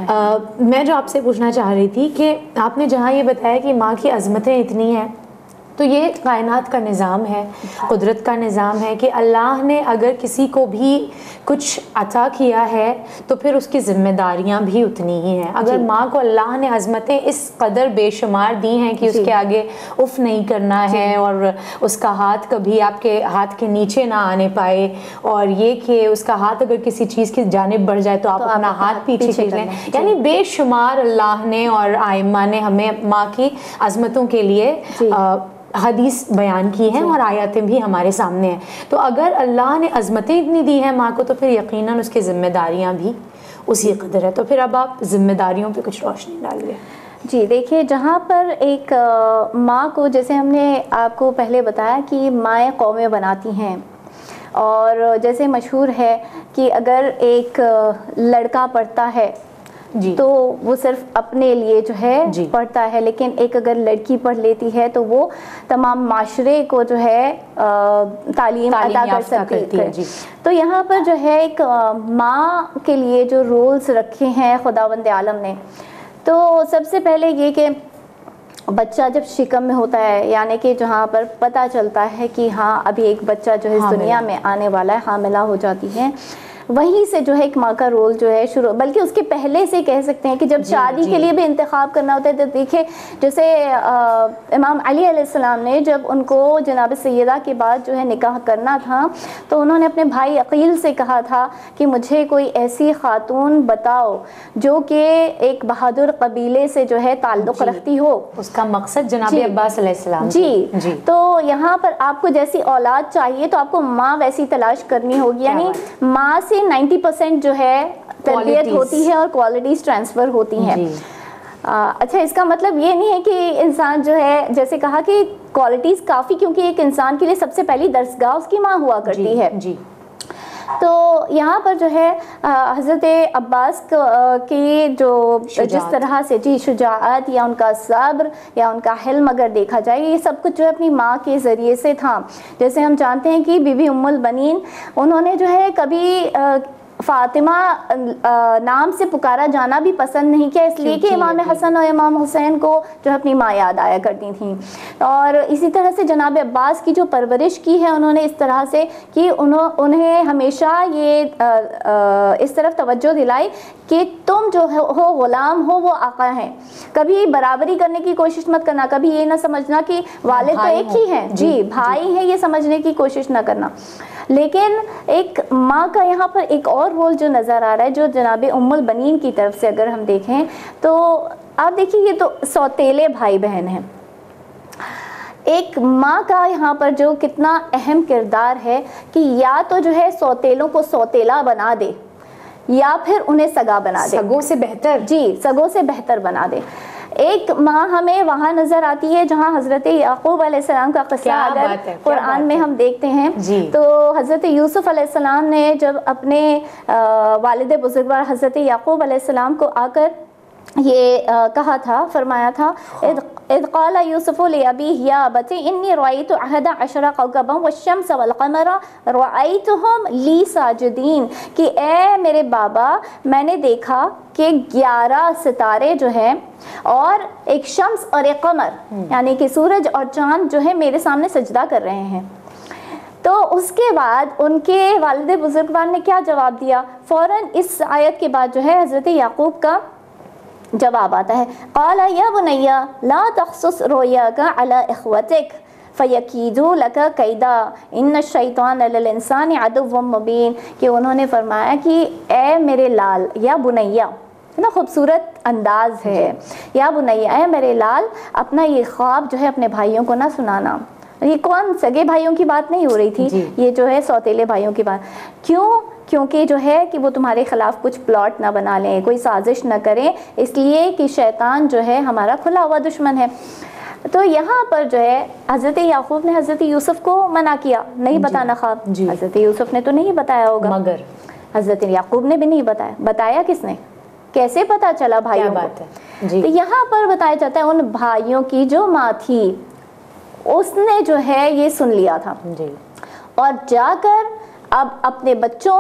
Speaker 1: میں جو آپ سے پوچھنا چاہ رہی تھی کہ آپ نے جہاں یہ بتایا کہ ماں کی عظمتیں اتنی ہیں تو یہ کائنات کا نظام ہے، قدرت کا نظام ہے کہ اللہ نے اگر کسی کو بھی کچھ عطا کیا ہے تو پھر اس کی ذمہ داریاں بھی اتنی ہی ہیں. اگر ماں کو اللہ نے عظمتیں اس قدر بے شمار دی ہیں کہ اس کے آگے اف نہیں کرنا ہے اور اس کا ہاتھ کبھی آپ کے ہاتھ کے نیچے نہ آنے پائے، اور یہ کہ اس کا ہاتھ اگر کسی چیز کی جانب بڑھ جائے تو آپ اپنا ہاتھ پیچھے کھینچ لیں، یعنی بے شمار اللہ نے اور آئمہ نے ہمیں ماں کی عظمتوں کے لیے حدیث بیان کی ہیں اور آیاتیں بھی ہمارے سامنے ہیں. تو اگر اللہ نے عظمتیں اتنی دی ہیں ماں کو تو پھر یقیناً اس کی ذمہ داریاں بھی اسی قدر ہے. تو پھر اب آپ ذمہ داریوں پہ کچھ روشنی ڈالیے.
Speaker 2: جی دیکھیے، جہاں پر ایک ماں کو، جیسے ہم نے آپ کو پہلے بتایا کہ مائیں قومیں بناتی ہیں، اور جیسے مشہور ہے کہ اگر ایک لڑکا پڑھتا ہے جی تو وہ صرف اپنے لیے جو ہے جی پڑھتا ہے، لیکن ایک اگر لڑکی پڑھ لیتی ہے تو وہ تمام معاشرے کو جو ہے تعلیم عطا کر سکتی ہے. جی تو یہاں پر جو ہے ایک ماں کے لیے جو رولز رکھے ہیں خداوند عالم نے، تو سب سے پہلے یہ کہ بچہ جب شکم میں ہوتا ہے، یعنی کہ جہاں پر پتہ چلتا ہے کہ ہاں ابھی ایک بچہ جو ہے اس دنیا میں آنے والا ہے، حاملہ ہو جاتی ہے، وہیں سے جو ہے ایک ماں کا رول جو ہے شروع، بلکہ اس کے پہلے سے کہہ سکتے ہیں کہ جب شادی کے لیے بھی انتخاب کرنا ہوتا ہے تو دیکھیں جیسے امام علی علیہ السلام نے جب ان کو جناب سیدہ کے بعد جو ہے نکاح کرنا تھا تو انہوں نے اپنے بھائی عقیل سے کہا تھا کہ مجھے کوئی ایسی خاتون بتاؤ جو کہ ایک بہادر قبیلے سے جو ہے تعلق رکھتی ہو.
Speaker 1: اس کا مقصد جناب عباس علیہ السلام.
Speaker 2: جی جی تو یہاں پر آپ کو جیسی اولاد چاہیے تو آپ کو ماں ویسی تلاش کرنی ہوگی، یعنی ماں سے نائنٹی پرسینٹ جو ہے تربیت ہوتی ہے اور کوالٹیز ٹرانسفر ہوتی ہیں. اچھا، اس کا مطلب یہ نہیں ہے کہ انسان جو ہے، جیسے کہا کہ کوالٹیز کافی، کیونکہ ایک انسان کے لیے سب سے پہلی درسگاہ اس کی ماں ہوا کرتی ہے. جی تو یہاں پر جو ہے حضرت عباس کی جو جس طرح سے جی شجاعت یا ان کا صبر یا ان کا حلم اگر دیکھا جائے، یہ سب کچھ جو ہے اپنی ماں کے ذریعے سے تھا. جیسے ہم جانتے ہیں کہ بی بی ام البنین، انہوں نے جو ہے کبھی فاطمہ نام سے پکارا جانا بھی پسند نہیں کیا، اس لیے کہ امام حسن اور امام حسین کو جو اپنی ماں یاد آیا کرتی تھیں. اور اسی طرح سے جناب عباس کی جو پرورش کی ہے انہوں نے اس طرح سے کہ انہوں انہیں ہمیشہ یہ اس طرف توجہ دلائی کہ تم جو ہو غلام ہو، وہ آقا ہیں. کبھی برابری کرنے کی کوشش مت کرنا، کبھی یہ نہ سمجھنا کہ والد تو ایک ہی ہیں، جی بھائی ہیں، یہ سمجھنے کی کوشش نہ کرنا. لیکن ایک ماں کا یہاں پر ایک اور رول جو نظر آ رہا ہے جو جناب ام البنین کی طرف سے اگر ہم دیکھیں تو آپ دیکھیں یہ تو سوتیلے بھائی بہن ہیں. ایک ماں کا یہاں پر جو کتنا اہم کردار ہے کہ یا تو جو ہے سوتیلوں کو سوتیلا بنا دے یا پھر انہیں سگا بنا دے،
Speaker 1: سگوں سے بہتر،
Speaker 2: جی سگوں سے بہتر بنا دے. ایک ماں ہمیں وہاں نظر آتی ہے جہاں حضرت یعقوب علیہ السلام کا قصہ اگر قرآن میں ہم دیکھتے ہیں تو حضرت یوسف علیہ السلام نے جب اپنے والد بزرگوار حضرت یعقوب علیہ السلام کو آ کر یہ کہا تھا، فرمایا تھا اذ قال یوسف لأبیہ یا ابت انی رأیت احد عشر کوکبا والشمس والقمر رأیتہم لی ساجدین، کہ اے میرے بابا میں نے دیکھا کہ گیارہ ستارے جو ہیں اور ایک شمس اور ایک قمر یعنی کہ سورج اور چاند جو ہے میرے سامنے سجدہ کر رہے ہیں. تو اس کے بعد ان کے والد بزرگوار نے کیا جواب دیا؟ فوراً اس آیت کے بعد جو ہے حضرت یعقوب کا جواب آتا ہے، قال یا بنی لا تقصص رؤیاک علی اخوتک فیکیدوا لک کیدا ان الشیطان للانسان عدو مبین، کہ انہوں نے فرمایا کہ اے میرے لال، یا بنیا، اتنا خوبصورت انداز ہے، یا بنیا اے میرے لال، اپنا یہ خواب جو ہے اپنے بھائیوں کو نہ سنانا. یہ کون سگے بھائیوں کی بات نہیں ہو رہی تھی، جی. یہ جو ہے سوتیلے بھائیوں کی بات. کیوں؟ کیونکہ جو ہے کہ وہ تمہارے خلاف کچھ پلاٹ نہ بنا لیں، کوئی سازش نہ کریں، اس لیے کہ شیطان جو ہے ہمارا کھلا ہوا دشمن ہے. تو یہاں پر جو ہے حضرت یعقوب نے حضرت یوسف کو منع کیا، نہیں بتانا خواب. جی. حضرت یوسف نے تو نہیں بتایا ہوگا، مگر حضرت یعقوب نے بھی نہیں بتایا. بتایا کس نے؟ کیسے پتا چلا بھائیوں کو؟ جی. تو یہاں پر بتایا جاتا ہے ان بھائیوں کی جو ماں تھی اس نے جو ہے یہ سن لیا تھا، جی. اور جا کر اب اپنے بچوں میں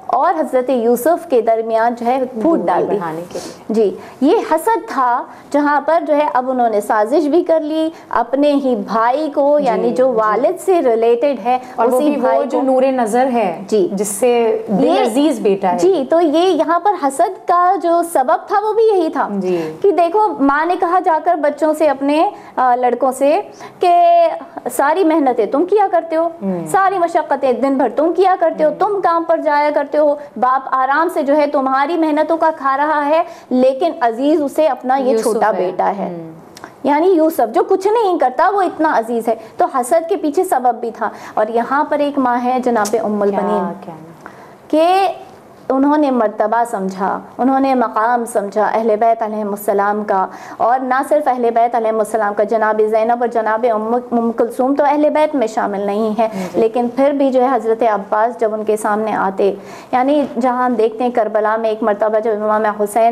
Speaker 2: اور حضرت یوسف کے درمیان جو ہے پھوٹ ڈال دی جی. یہ حسد تھا جہاں پر جو ہے اب انہوں نے سازش بھی کر لی اپنے ہی بھائی کو یعنی جو والد سے ریلیٹڈ ہے اسی بھائی
Speaker 1: جو نور نظر ہے جی جس سے دل عزیز بیٹا ہے جی.
Speaker 2: تو یہ یہاں پر حسد کا جو سبب تھا وہ بھی یہی تھا کہ دیکھو ماں نے کہا جا کر بچوں سے اپنے لڑکوں سے کہ ساری محنتیں تم کیا کرتے ہو, ساری مشقتیں دن بھر تم کیا کرتے ہو, تم کام پر جایا کرتے ہو, باپ آرام سے جو ہے تمہاری محنتوں کا کھا رہا ہے, لیکن عزیز اسے اپنا یہ چھوٹا بیٹا ہے یعنی یوسف جو کچھ نہیں کرتا وہ اتنا عزیز ہے. تو حسد کے پیچھے سبب بھی تھا. اور یہاں پر ایک ماں ہے جناب ام البنین کہ انہوں نے مرتبہ سمجھا, انہوں نے مقام سمجھا اہل بیت علیہ السلام کا, اور نہ صرف اہل بیت علیہ السلام کا, جناب زینب اور جناب ام کلثوم تو اہل بیت میں شامل نہیں ہے, لیکن پھر بھی جو ہے حضرت عباس جب ان کے سامنے آتے, یعنی جہاں ہم دیکھتے ہیں کربلا میں ایک مرتبہ جب امام حسین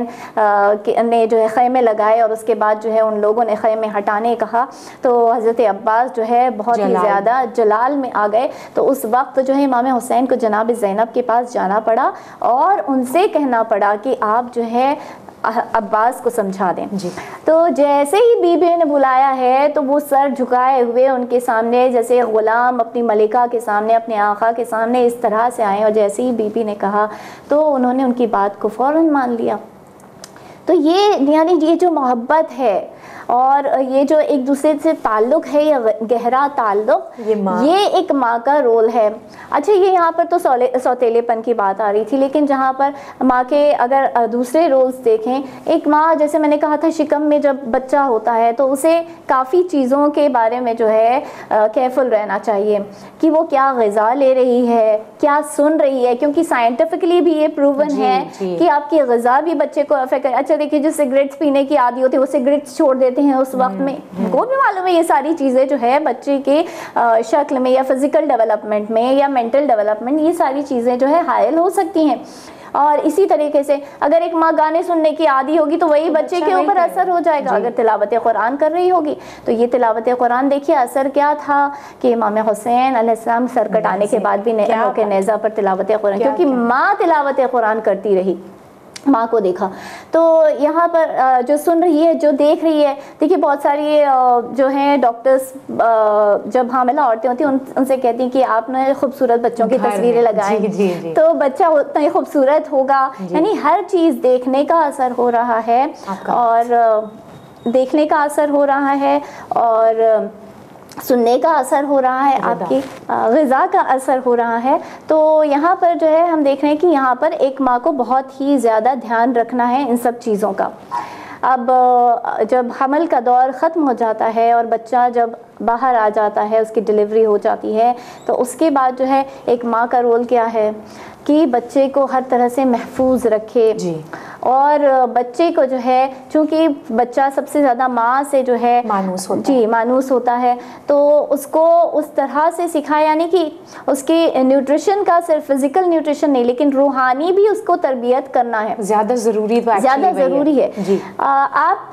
Speaker 2: نے جو ہے خیمے لگائے اور اس کے بعد جو ہے ان لوگوں نے خیمے ہٹانے کہا تو حضرت عباس جو ہے بہت ہی زیادہ جلال میں آ گئے. تو اس وقت جو ہے امام حسین کو جناب زینب کے پاس جانا پڑا اور ان سے کہنا پڑا کہ آپ جو ہے عباس کو سمجھا دیں جی. تو جیسے ہی بی بی نے بلایا ہے تو وہ سر جھکائے ہوئے ان کے سامنے جیسے غلام اپنی ملکہ کے سامنے اپنے آقا کے سامنے اس طرح سے آئے, اور جیسے ہی بی بی نے کہا تو انہوں نے ان کی بات کو فوراً مان لیا. تو یہ یعنی یہ جو محبت ہے اور یہ جو ایک دوسرے سے تعلق ہے, یہ گہرا تعلق, یہ ایک ماں کا رول ہے. اچھا یہ یہاں پر تو سوتیلے پن کی بات آ رہی تھی, لیکن جہاں پر ماں کے اگر دوسرے رولز دیکھیں, ایک ماں جیسے میں نے کہا تھا شکم میں جب بچہ ہوتا ہے تو اسے کافی چیزوں کے بارے میں جو ہے کیئرفل رہنا چاہیے کہ وہ کیا غذا لے رہی ہے, کیا سن رہی ہے, کیونکہ سائنٹیفکلی بھی یہ پروون جی, ہے جی. کہ آپ کی غذا بھی بچے کو افیکٹ کرے. اچھا دیکھیے جو سگریٹس پینے کی عادی ہوتی ہے وہ سگریٹس چھوڑ دیتے ہیں اس وقت میں, کو بھی معلوم ہے یہ ساری چیزیں جو ہے بچے کے شکل میں یا فزیکل ڈیولپمنٹ میں یا مینٹل ڈیولپمنٹ یہ ساری چیزیں جو ہے حائل ہو سکتی ہیں. اور اسی طریقے سے اگر ایک ماں گانے سننے کی عادی ہوگی تو وہی بچے کے اوپر اثر ہو جائے گا. اگر تلاوت قرآن کر رہی ہوگی تو یہ تلاوت قرآن دیکھیے اثر کیا تھا کہ امام حسین علیہ السلام سر کٹانے کے بعد بھی نیزہ پر تلاوت قرآن, کیونکہ ماں تلاوت قرآن کرتی رہی, ماں کو دیکھا. تو یہاں پر جو سن رہی ہے جو دیکھ رہی ہے, دیکھیے بہت ساری جو ہیں ڈاکٹرز جب حاملہ عورتیں ہوتی ہیں ان سے کہتی ہیں کہ آپ نے خوبصورت بچوں کی تصویریں لگائیں جی, جی, جی. تو بچہ اتنا ہی خوبصورت ہوگا جی. یعنی ہر چیز دیکھنے کا اثر ہو رہا ہے اور دیکھنے کا اثر ہو رہا ہے اور سننے کا اثر ہو رہا ہے, آپ کی غذا کا اثر ہو رہا ہے. تو یہاں پر جو ہے ہم دیکھ رہے ہیں کہ یہاں پر ایک ماں کو بہت ہی زیادہ دھیان رکھنا ہے ان سب چیزوں کا. اب جب حمل کا دور ختم ہو جاتا ہے اور بچہ جب باہر آ جاتا ہے, اس کی ڈلیوری ہو جاتی ہے, تو اس کے بعد جو ہے ایک ماں کا رول کیا ہے کہ بچے کو ہر طرح سے محفوظ رکھے جی. اور بچے کو جو ہے چونکہ بچہ سب سے زیادہ ماں سے جو ہے
Speaker 1: مانوس ہوتا
Speaker 2: جی مانوس ہوتا ہے, تو اس کو اس طرح سے سکھائے یعنی کہ اس کی نیوٹریشن کا صرف فزیکل نیوٹریشن نہیں لیکن روحانی بھی اس کو تربیت کرنا ہے,
Speaker 1: زیادہ ضروری
Speaker 2: زیادہ ضروری ہے جی. آپ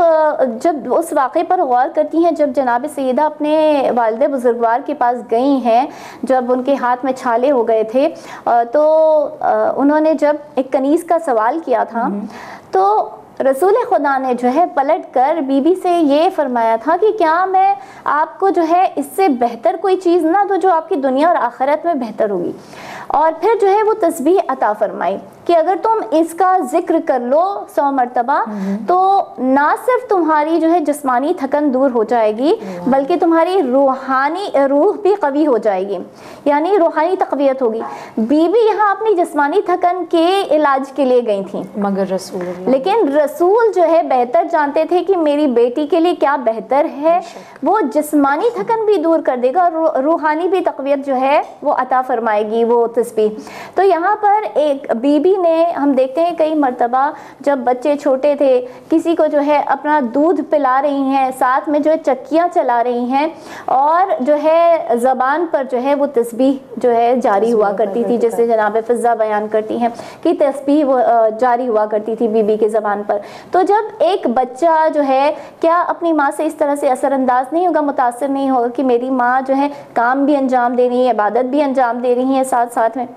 Speaker 2: جب اس واقعے پر غور کرتی ہیں جب جناب سیدہ اپنے والد بزرگوار کے پاس گئی ہیں, جب ان کے ہاتھ میں چھالے ہو گئے تھے تو انہوں نے جب ایک کنیز کا سوال کیا تھا تو رسول خدا نے جو ہے پلٹ کر بی بی سے یہ فرمایا تھا کہ کیا میں آپ کو جو ہے اس سے بہتر کوئی چیز نہ دو جو آپ کی دنیا اور آخرت میں بہتر ہوگی. اور پھر جو ہے وہ تسبیح عطا فرمائی کہ اگر تم اس کا ذکر کر لو سو مرتبہ تو نہ صرف تمہاری جو ہے جسمانی تھکن دور ہو جائے گی بلکہ تمہاری روحانی روح بھی قوی ہو جائے گی, یعنی روحانی تقویت ہوگی. بی بی یہاں اپنی جسمانی تھکن کے علاج کے لیے گئی تھیں,
Speaker 1: مگر رسول
Speaker 2: لیکن رسول جو ہے بہتر جانتے تھے کہ میری بیٹی کے لیے کیا بہتر ہے, وہ جسمانی تھکن بھی دور کر دے گا, روحانی بھی تقویت جو ہے وہ عطا فرمائے گی وہ تسبیح. تو یہاں پر ایک بی بی نے ہم دیکھتے ہیں کئی مرتبہ جب بچے چھوٹے تھے کسی کو جو ہے اپنا دودھ پلا رہی ہیں, ساتھ میں جو ہے چکیاں چلا رہی ہیں اور جو ہے زبان پر جو ہے وہ تسبیح جو ہے جاری ہوا کرتی تھی, جیسے جناب فضہ بیان کرتی ہیں کہ تسبیح وہ جاری ہوا کرتی تھی بی بی کے زبان پر. تو جب ایک بچہ جو ہے کیا اپنی ماں سے اس طرح سے اثر انداز نہیں ہوگا, متاثر نہیں ہوگا کہ میری ماں جو ہے کام بھی انجام دے رہی ہے, عبادت بھی انجام دے رہی ہے ساتھ ساتھ میں,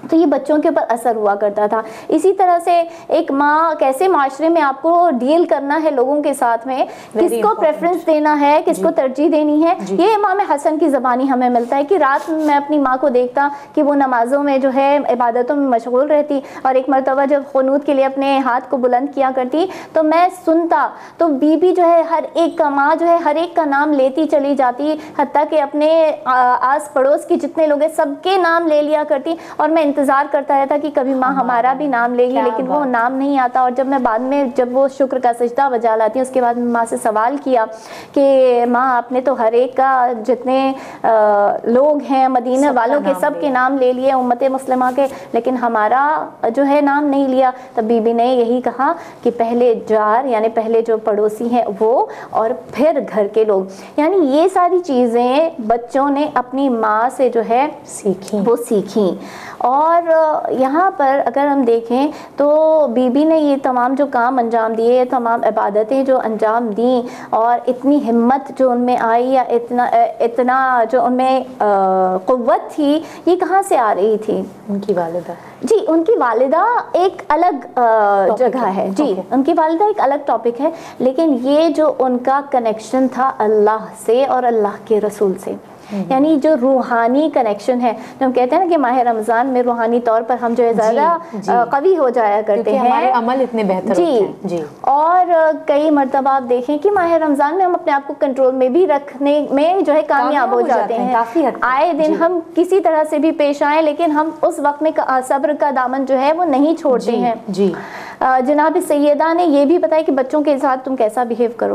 Speaker 2: تو یہ بچوں کے اوپر اثر ہوا کرتا تھا. اسی طرح سے ایک ماں کیسے معاشرے میں آپ کو ڈیل کرنا ہے لوگوں کے ساتھ میں, کس کو پریفرنس دینا ہے, کس کو ترجیح دینی ہے, یہ امام حسن کی زبانی ہمیں ملتا ہے کہ رات میں میں اپنی ماں کو دیکھتا کہ وہ نمازوں میں جو ہے عبادتوں میں مشغول رہتی, اور ایک مرتبہ جب قنوت کے لیے اپنے ہاتھ کو بلند کیا کرتی تو میں سنتا, تو بی بی جو ہے ہر ایک کا, ماں جو ہے ہر ایک کا نام لیتی چلی جاتی, حتیٰ کہ اپنے آس پڑوس کے جتنے لوگ ہیں سب کے نام لے لیا کرتی, اور میں انتظار کرتا رہتا کہ کبھی ماں ہمارا بھی نام لے گی, لیکن وہ نام نہیں آتا. اور جب میں بعد میں جب وہ شکر کا سجدہ بجا لاتی اس کے بعد میں ماں سے سوال کیا کہ ماں آپ نے تو ہر ایک کا جتنے لوگ ہیں مدینہ والوں کے سب کے نام لے لیے امت مسلمہ کے, لیکن ہمارا جو ہے نام نہیں لیا. تب بی بی نے یہی کہا کہ پہلے جار یعنی پہلے جو پڑوسی ہیں وہ, اور پھر گھر کے لوگ. یعنی یہ ساری چیزیں بچوں نے اپنی ماں سے جو ہے
Speaker 1: سیکھی,
Speaker 2: وہ سیکھیں. اور یہاں پر اگر ہم دیکھیں تو بی بی نے یہ تمام جو کام انجام دیے, تمام عبادتیں جو انجام دیں, اور اتنی ہمت جو ان میں آئی یا اتنا اتنا جو ان میں قوت تھی, یہ کہاں سے آ رہی تھی؟
Speaker 1: ان کی والدہ.
Speaker 2: جی ان کی والدہ ایک الگ جگہ ہے, جی ان کی والدہ ایک الگ ٹاپک ہے, لیکن یہ جو ان کا کنیکشن تھا اللہ سے اور اللہ کے رسول سے, یعنی جو روحانی کنیکشن ہے, جو ہم کہتے ہیں نا کہ ماہ رمضان میں روحانی طور پر ہم جو ہے زیادہ قوی ہو جایا کرتے ہیں,
Speaker 1: ہمارے عمل اتنے بہتر ہوتے ہیں.
Speaker 2: جی اور کئی مرتبہ آپ دیکھیں کہ ماہ رمضان میں ہم اپنے آپ کو کنٹرول میں بھی رکھنے میں جو ہے کامیاب ہو جاتے ہیں. آئے دن ہم کسی طرح سے بھی پیش آئیں, لیکن ہم اس وقت میں صبر کا دامن جو ہے وہ نہیں چھوڑتے ہیں.
Speaker 1: جی
Speaker 2: جناب سیدہ نے یہ بھی بتایا کہ بچوں کے ساتھ تم کیسا بیہیو کرو.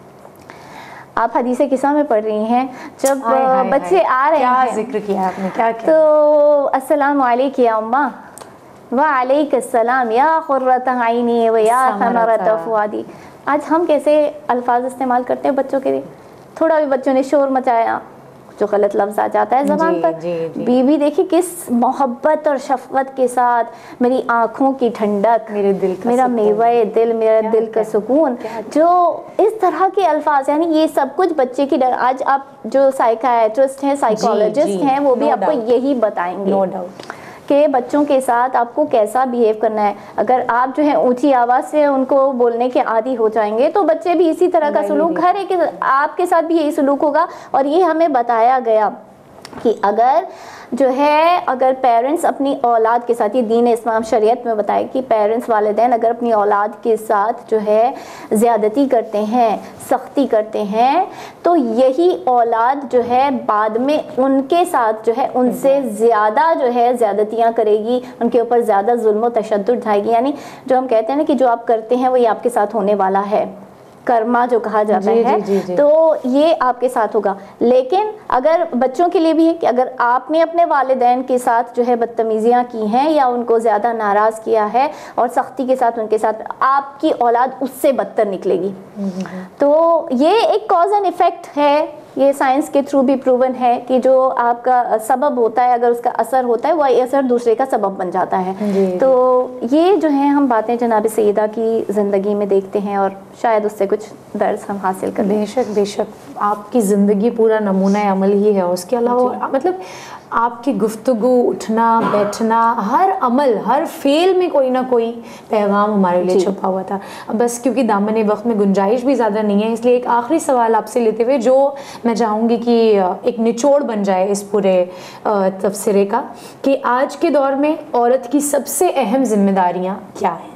Speaker 2: آپ حدیث قصہ میں پڑھ رہی ہیں جب بچے آ رہے ہیں,
Speaker 1: کیا ذکر کیا آپ نے, کیا کیا
Speaker 2: تو السلام علیکم یا اماں, وعلیک السلام یا قرۃ عینی و یا ثمرۃ فؤادی. آج ہم کیسے الفاظ استعمال کرتے ہیں بچوں کے لیے؟ تھوڑا بھی بچوں نے شور مچایا جو غلط لفظ آ جاتا ہے زبان پر. بی بی دیکھیے کس محبت اور شفقت کے ساتھ, میری آنکھوں کی ٹھنڈک,
Speaker 1: میرے دل کا
Speaker 2: میرا میوہ دل, میرا دل کا سکون, جو اس طرح کے الفاظ, یعنی یہ سب کچھ بچے کی ڈر. آج آپ جو سائیکیٹرسٹ ہیں, سائیکالوجسٹ ہیں, وہ بھی آپ کو یہی بتائیں گے
Speaker 1: نو ڈاؤٹ
Speaker 2: کہ بچوں کے ساتھ آپ کو کیسا بیہیو کرنا ہے. اگر آپ جو ہے اونچی آواز سے ان کو بولنے کے عادی ہو جائیں گے تو بچے بھی اسی طرح کا سلوک, ہر ایک آپ کے ساتھ بھی یہی سلوک ہوگا. اور یہ ہمیں بتایا گیا کہ اگر جو ہے اگر پیرنٹس اپنی اولاد کے ساتھ, یہ دین اسلام شریعت میں بتایا کہ پیرنٹس والدین اگر اپنی اولاد کے ساتھ جو ہے زیادتی کرتے ہیں, سختی کرتے ہیں, تو یہی اولاد جو ہے بعد میں ان کے ساتھ جو ہے ان سے زیادہ جو ہے زیادتیاں کرے گی, ان کے اوپر زیادہ ظلم و تشدد ڈھائے گی. یعنی جو ہم کہتے ہیں نا کہ جو آپ کرتے ہیں وہی آپ کے ساتھ ہونے والا ہے, کرما جو کہا جاتا
Speaker 1: جی
Speaker 2: ہے,
Speaker 1: جی جی جی.
Speaker 2: تو یہ آپ کے ساتھ ہوگا. لیکن اگر بچوں کے لیے بھی ہے کہ اگر آپ نے اپنے والدین کے ساتھ جو ہے بدتمیزیاں کی ہیں یا ان کو زیادہ ناراض کیا ہے اور سختی کے ساتھ ان کے ساتھ, آپ کی اولاد اس سے بدتر نکلے گی. تو یہ ایک کاز اینڈ ایفیکٹ ہے, یہ سائنس کے تھرو بھی پروون ہے کہ جو آپ کا سبب ہوتا ہے اگر اس کا اثر ہوتا ہے وہ اثر دوسرے کا سبب بن جاتا ہے. تو یہ جو ہیں ہم باتیں جناب سیدہ کی زندگی میں دیکھتے ہیں اور شاید اس سے کچھ درس ہم حاصل کریں.
Speaker 1: بے شک بے شک, آپ کی زندگی پورا نمونہ عمل ہی ہے. اس کے علاوہ مطلب آپ کی گفتگو, اٹھنا بیٹھنا, ہر عمل, ہر فعل میں کوئی نہ کوئی پیغام ہمارے لیے چھپا ہوا تھا. بس کیونکہ دامن وقت میں گنجائش بھی زیادہ نہیں ہے, اس لیے ایک آخری سوال آپ سے لیتے ہوئے جو میں چاہوں گی کہ ایک نچوڑ بن جائے اس پورے تبصرے کا, کہ آج کے دور میں عورت کی سب سے اہم ذمہ داریاں کیا ہیں؟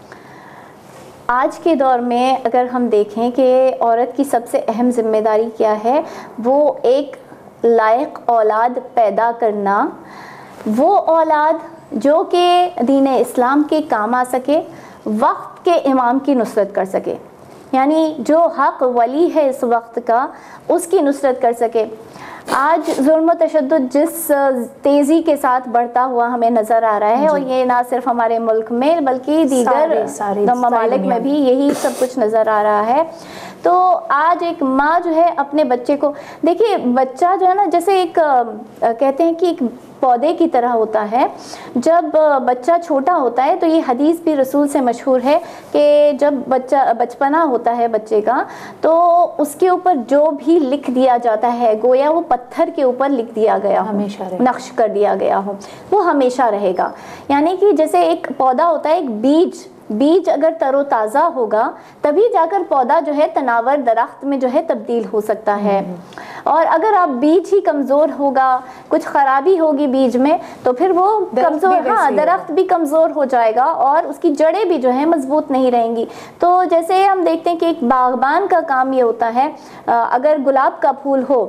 Speaker 2: آج کے دور میں اگر ہم دیکھیں کہ عورت کی سب سے اہم ذمہ داری کیا ہے, وہ ایک لائق اولاد پیدا کرنا, وہ اولاد جو کہ دین اسلام کے کام آ سکے, وقت کے امام کی نصرت کر سکے, یعنی جو حق ولی ہے اس وقت کا اس کی نصرت کر سکے. آج ظلم و تشدد جس تیزی کے ساتھ بڑھتا ہوا ہمیں نظر آ رہا ہے, اور یہ نہ صرف ہمارے ملک میں بلکہ دیگر ممالک میں بھی یہی سب کچھ نظر آ رہا ہے. تو آج ایک ماں جو ہے اپنے بچے کو, دیکھیے بچہ جو ہے نا, جیسے ایک کہتے ہیں کہ ایک پودے کی طرح ہوتا ہے. جب بچہ چھوٹا ہوتا ہے تو یہ حدیث بھی رسول سے مشہور ہے کہ جب بچہ بچپنا ہوتا ہے بچے کا تو اس کے اوپر جو بھی لکھ دیا جاتا ہے گویا وہ پتھر کے اوپر لکھ دیا گیا ہو, نقش کر دیا گیا ہو, وہ ہمیشہ رہے گا. یعنی کہ جیسے ایک پودا ہوتا ہے, ایک بیج بیج اگر تر و تازہ ہوگا تبھی جا کر پودا جو ہے تناور درخت میں جو ہے تبدیل ہو سکتا ہے. اور اگر آپ بیج ہی کمزور ہوگا, کچھ خرابی ہوگی بیج میں, تو پھر وہ کمزور, ہاں درخت بھی کمزور ہو جائے گا اور اس کی جڑیں بھی جو ہے مضبوط نہیں رہیں گی. تو جیسے ہم دیکھتے ہیں کہ ایک باغبان کا کام یہ ہوتا ہے, اگر گلاب کا پھول ہو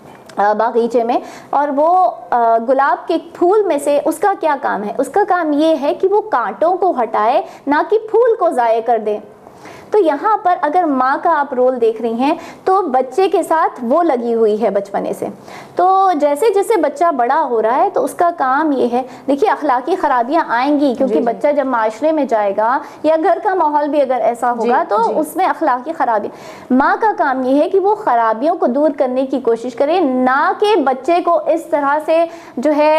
Speaker 2: باغیچے میں اور وہ گلاب کے پھول میں سے, اس کا کیا کام ہے؟ اس کا کام یہ ہے کہ وہ کانٹوں کو ہٹائے, نہ کہ پھول کو ضائع کر دے. تو یہاں پر اگر ماں کا آپ رول دیکھ رہی ہیں تو بچے کے ساتھ وہ لگی ہوئی ہے بچپنے سے. تو جیسے جیسے بچہ بڑا ہو رہا ہے تو اس کا کام یہ ہے, دیکھیے اخلاقی خرابیاں آئیں گی کیونکہ بچہ جب معاشرے میں جائے گا یا گھر کا ماحول بھی اگر ایسا ہوگا تو اس میں اخلاقی خرابی, ماں کا کام یہ ہے کہ وہ خرابیوں کو دور کرنے کی کوشش کرے, نہ کہ بچے کو اس طرح سے جو ہے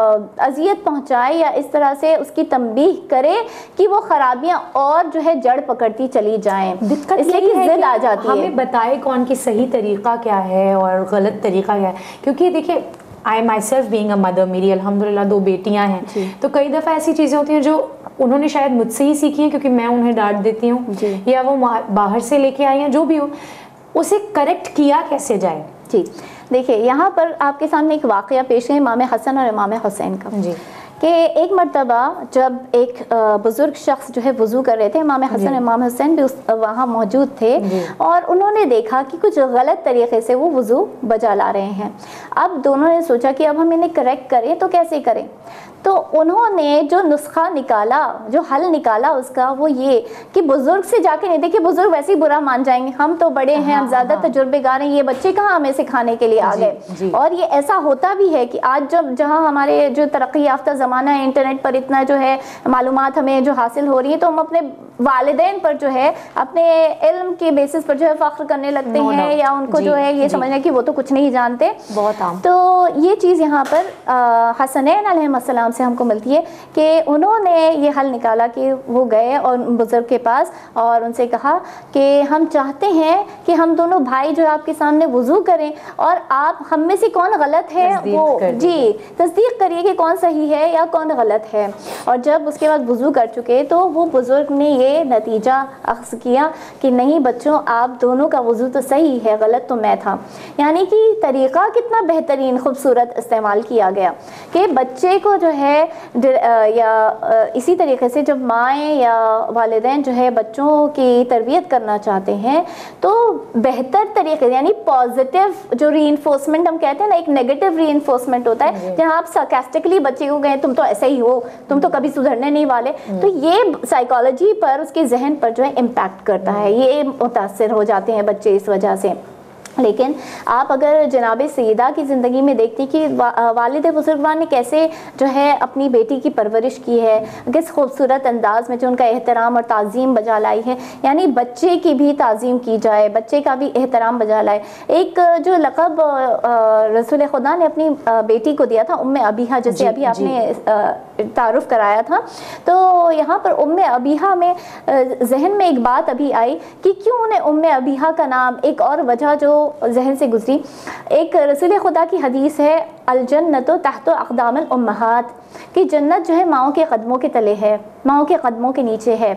Speaker 2: اذیت پہنچائے یا اس طرح سے اس کی تنبیہ کرے کہ وہ خرابیاں اور جو ہے جڑ پکڑتی چلی جائیں.
Speaker 1: دقت
Speaker 2: اس لیے کہ ضد آ جاتی ہے,
Speaker 1: ہمیں بتائے کون کہ صحیح طریقہ کیا ہے اور غلط طریقہ کیا ہے. کیونکہ دیکھیں I myself being a mother, میری الحمدللہ دو بیٹیاں ہیں, تو کئی دفعہ ایسی چیزیں ہوتی ہیں جو انہوں نے شاید مجھ سے ہی سیکھی ہیں کیونکہ میں انہیں ڈانٹ دیتی ہوں, یا وہ باہر سے لے کے آئی ہیں, جو بھی ہو, اسے کریکٹ کیا کیسے جائے.
Speaker 2: جی دیکھیے یہاں پر آپ کے سامنے ایک واقعہ پیش ہے امام حسن اور امام حسین کا,
Speaker 1: جی
Speaker 2: کہ ایک مرتبہ جب ایک بزرگ شخص جو ہے وضو کر رہے تھے, امام حسن امام حسین بھی وہاں موجود تھے, اور انہوں نے دیکھا کہ کچھ غلط طریقے سے وہ وضو بجا لا رہے ہیں. اب دونوں نے سوچا کہ اب ہم انہیں کریکٹ کریں تو کیسے کریں. تو انہوں نے جو نسخہ نکالا, جو حل نکالا اس کا, وہ یہ کہ بزرگ سے جا کے نہیں, دیکھیں بزرگ ویسے ہی برا مان جائیں گے, ہم تو بڑے ہیں, ہم زیادہ تجربے گار ہیں, یہ بچے کہاں ہمیں سکھانے کے لیے آ گئے. اور یہ ایسا ہوتا بھی ہے کہ آج جب جہاں ہمارے جو ترقی یافتہ زمانہ ہے, انٹرنیٹ پر اتنا جو ہے معلومات ہمیں جو حاصل ہو رہی ہے, تو ہم اپنے والدین پر جو ہے اپنے علم کے بیسس پر جو ہے فخر کرنے لگتے ہیں, یا ان کو جو ہے یہ سمجھنا کہ وہ تو کچھ نہیں جانتے.
Speaker 1: بہت عام.
Speaker 2: تو یہ چیز یہاں پر حسنین علیہ السلام سے ہم کو ملتی ہے کہ انہوں نے یہ حل نکالا کہ وہ گئے اور بزرگ کے پاس اور ان سے کہا کہ ہم چاہتے ہیں کہ ہم دونوں بھائی جو آپ کے سامنے وضو کریں, اور آپ ہم میں سے کون غلط ہے وہ جی تصدیق کریے کہ کون صحیح ہے یا کون غلط ہے. اور جب اس کے بعد وضو کر چکے تو وہ بزرگ نے یہ نتیجہ اخذ کیا کہ نہیں بچوں, آپ دونوں کا وضو تو صحیح ہے, غلط تو میں تھا. یعنی کہ طریقہ کتنا بہترین خوبصورت استعمال کیا گیا کہ بچے کو جو ہے یا اسی طریقے سے جب مائیں یا والدین جو ہے بچوں کی تربیت کرنا چاہتے ہیں تو بہتر طریقے, یعنی پازیٹیو جو ری انفورسمنٹ ہم کہتے ہیں نا, ایک نیگیٹو ری انفورسمنٹ ہوتا ہے جہاں آپ سارکاسٹکلی بچے کو گئے تم تو ایسے ہی ہو, تم تو کبھی سدھرنے نہیں والے, تو یہ سائیکالوجی پر, اس کے ذہن پر جو ہے امپیکٹ کرتا ہے, یہ متاثر ہو جاتے ہیں بچے اس وجہ سے. لیکن آپ اگر جناب سیدہ کی زندگی میں دیکھتی کہ والد بزرگوار نے کیسے جو ہے اپنی بیٹی کی پرورش کی ہے, کس خوبصورت انداز میں جو ان کا احترام اور تعظیم بجا لائی ہے, یعنی بچے کی بھی تعظیم کی جائے, بچے کا بھی احترام بجا لائے. ایک جو لقب رسول خدا نے اپنی بیٹی کو دیا تھا ام ابیہا, جیسے ابھی آپ نے تعارف کرایا تھا, تو یہاں پر ام ابیہا میں ذہن میں ایک بات ابھی آئی کہ کیوں انہیں ام ابیہا کا نام, ایک اور وجہ جو ذہن سے گزری, ایک رسول خدا کی حدیث ہے الجنت تحت اقدام الامہات, کہ جنت جو ہے ماؤں کے قدموں کے تلے ہے, ماؤں کے قدموں کے نیچے ہے.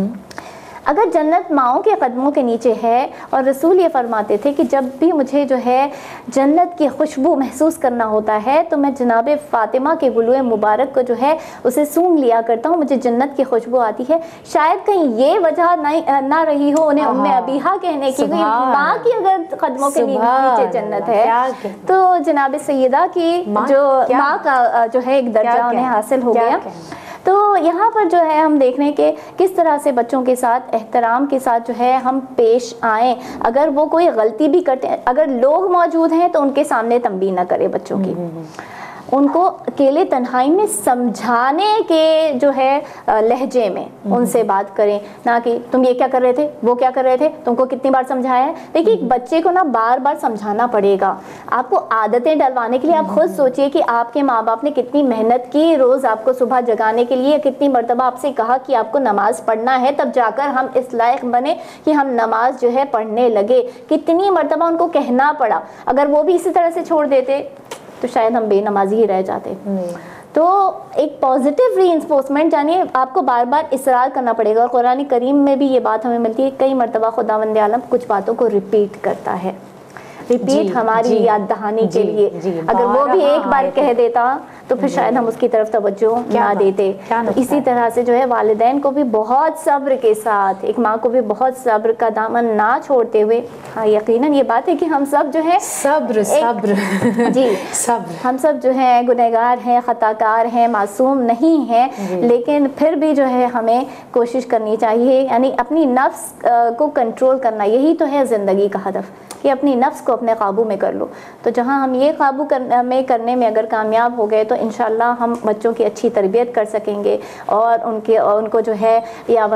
Speaker 2: اگر جنت ماؤں کے قدموں کے نیچے ہے, اور رسول یہ فرماتے تھے کہ جب بھی مجھے جو ہے جنت کی خوشبو محسوس کرنا ہوتا ہے تو میں جناب فاطمہ کے گلوئے مبارک کو جو ہے اسے سونگھ لیا کرتا ہوں, مجھے جنت کی خوشبو آتی ہے. شاید کہیں یہ وجہ نہ رہی ہو انہیں ام ابیہا کہنے کی, ماں کی اگر قدموں کے نیچے جنت ہے تو جناب سیدہ کی جو ماں کا جو ہے ایک درجہ انہیں حاصل ہو گیا. تو یہاں پر جو ہے ہم دیکھ رہے ہیں کہ کس طرح سے بچوں کے ساتھ احترام کے ساتھ جو ہے ہم پیش آئیں. اگر وہ کوئی غلطی بھی کرتے ہیں, اگر لوگ موجود ہیں تو ان کے سامنے تنبیہ نہ کرے بچوں کی. ان کو اکیلے تنہائی میں سمجھانے کے جو ہے لہجے میں ان سے بات کریں، نہ کہ تم یہ کیا کر رہے تھے، وہ کیا کر رہے تھے، تم کو کتنی بار سمجھایا ہے۔ دیکھیے ایک بچے کو نا بار بار سمجھانا پڑے گا، آپ کو عادتیں ڈلوانے کے لیے آپ خود سوچئے کہ آپ کے ماں باپ نے کتنی محنت کی روز آپ کو صبح جگانے کے لیے، کتنی مرتبہ آپ سے کہا کہ آپ کو نماز پڑھنا ہے، تب جا کر ہم اس لائق بنے کہ ہم نماز جو ہے پڑھنے لگے، کتنی مرتبہ ان کو کہنا پڑا۔ اگر وہ بھی اسی طرح سے چھوڑ دیتے تو شاید ہم بے نمازی ہی رہ جاتے۔ تو ایک پازیٹیو ری انفورسمنٹ، یعنی آپ کو بار بار اصرار کرنا پڑے گا، اور قرآن کریم میں بھی یہ بات ہمیں ملتی ہے، کئی مرتبہ خداوند عالم کچھ باتوں کو ریپیٹ کرتا ہے، ریپیٹ
Speaker 1: جی
Speaker 2: ہماری
Speaker 1: جی
Speaker 2: یاد دہانی
Speaker 1: جی
Speaker 2: کے لیے۔
Speaker 1: جی
Speaker 2: اگر وہ بھی ایک بار
Speaker 1: آئے
Speaker 2: کہہ دیتا تو پھر شاید ہم اس کی طرف توجہ نہ دیتے۔ تو اسی طرح سے جو ہے والدین کو بھی بہت صبر کے ساتھ، ایک ماں کو بھی بہت صبر کا دامن نہ چھوڑتے ہوئے، ہاں یقیناً یہ بات ہے کہ ہم سب جو ہے
Speaker 1: صبر صبر
Speaker 2: جی
Speaker 1: صبر
Speaker 2: ہم سب جو ہیں گنہگار ہیں، خطا کار ہیں، معصوم نہیں ہیں، لیکن پھر بھی جو ہے ہمیں کوشش کرنی چاہیے، یعنی اپنی نفس کو کنٹرول کرنا، یہی تو ہے زندگی کا ہدف کہ اپنی نفس کو اپنے قابو میں کر لو۔ تو جہاں ہم یہ قابو میں کرنے میں اگر کامیاب ہو گئے تو انشاءاللہ ہم بچوں کی اچھی تربیت کر سکیں گے، اور ان کے ان کو جو ہے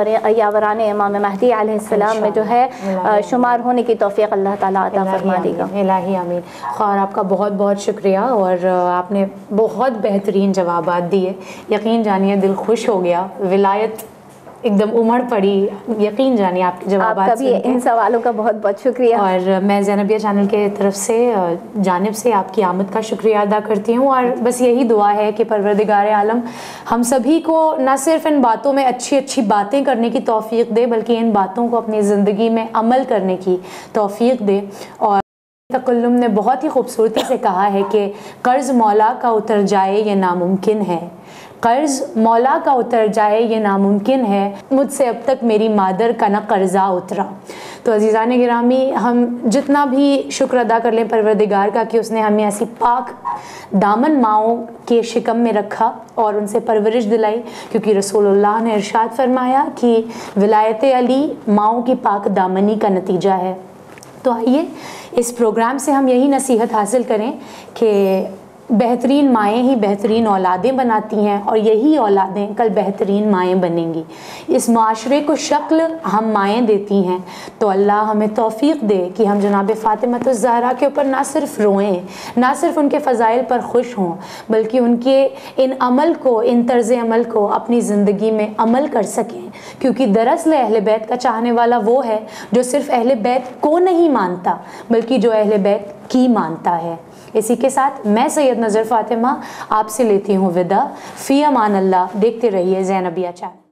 Speaker 2: یاوران امام مہدی علیہ السلام میں جو ہے شمار ہونے کی توفیق اللہ تعالیٰ عطا فرما دے گا۔
Speaker 1: الہی آمین۔ خیر آپ کا بہت بہت شکریہ، اور آپ نے بہت بہترین جوابات دیے، یقین جانیے دل خوش ہو گیا، ولایت ایک دم امڑ پڑی، یقین جانیے آپ کے جوابات
Speaker 2: آپ کا بھی ان سوالوں کا بہت بہت شکریہ۔
Speaker 1: اور میں زینبیہ چینل کے طرف سے جانب سے آپ کی آمد کا شکریہ ادا کرتی ہوں، اور بس یہی دعا ہے کہ پروردگار عالم ہم سبھی کو نہ صرف ان باتوں میں اچھی اچھی باتیں کرنے کی توفیق دے، بلکہ ان باتوں کو اپنی زندگی میں عمل کرنے کی توفیق دے۔ اور تکلم نے بہت ہی خوبصورتی سے کہا ہے کہ قرض مولا کا اتر جائے یہ ناممکن ہے، قرض مولا کا اتر جائے یہ ناممکن ہے، مجھ سے اب تک میری مادر کا نہ قرضہ اترا۔ تو عزیزان گرامی، ہم جتنا بھی شکر ادا کر لیں پروردگار کا کہ اس نے ہمیں ایسی پاک دامن ماؤں کے شکم میں رکھا اور ان سے پرورش دلائی، کیونکہ رسول اللہ نے ارشاد فرمایا کہ ولایت علی ماؤں کی پاک دامنی کا نتیجہ ہے۔ تو آئیے اس پروگرام سے ہم یہی نصیحت حاصل کریں کہ بہترین مائیں ہی بہترین اولادیں بناتی ہیں، اور یہی اولادیں کل بہترین مائیں بنیں گی۔ اس معاشرے کو شکل ہم مائیں دیتی ہیں، تو اللہ ہمیں توفیق دے کہ ہم جناب فاطمہ الزہرا کے اوپر نہ صرف روئیں، نہ صرف ان کے فضائل پر خوش ہوں، بلکہ ان کے ان عمل کو، ان طرز عمل کو اپنی زندگی میں عمل کر سکیں، کیونکہ دراصل اہل بیت کا چاہنے والا وہ ہے جو صرف اہل بیت کو نہیں مانتا بلکہ جو اہل بیت کی مانتا ہے۔ اسی کے ساتھ میں سید نظر فاطمہ آپ سے لیتی ہوں ودا، فی امان اللہ۔ دیکھتے رہیے زینبیہ چینل۔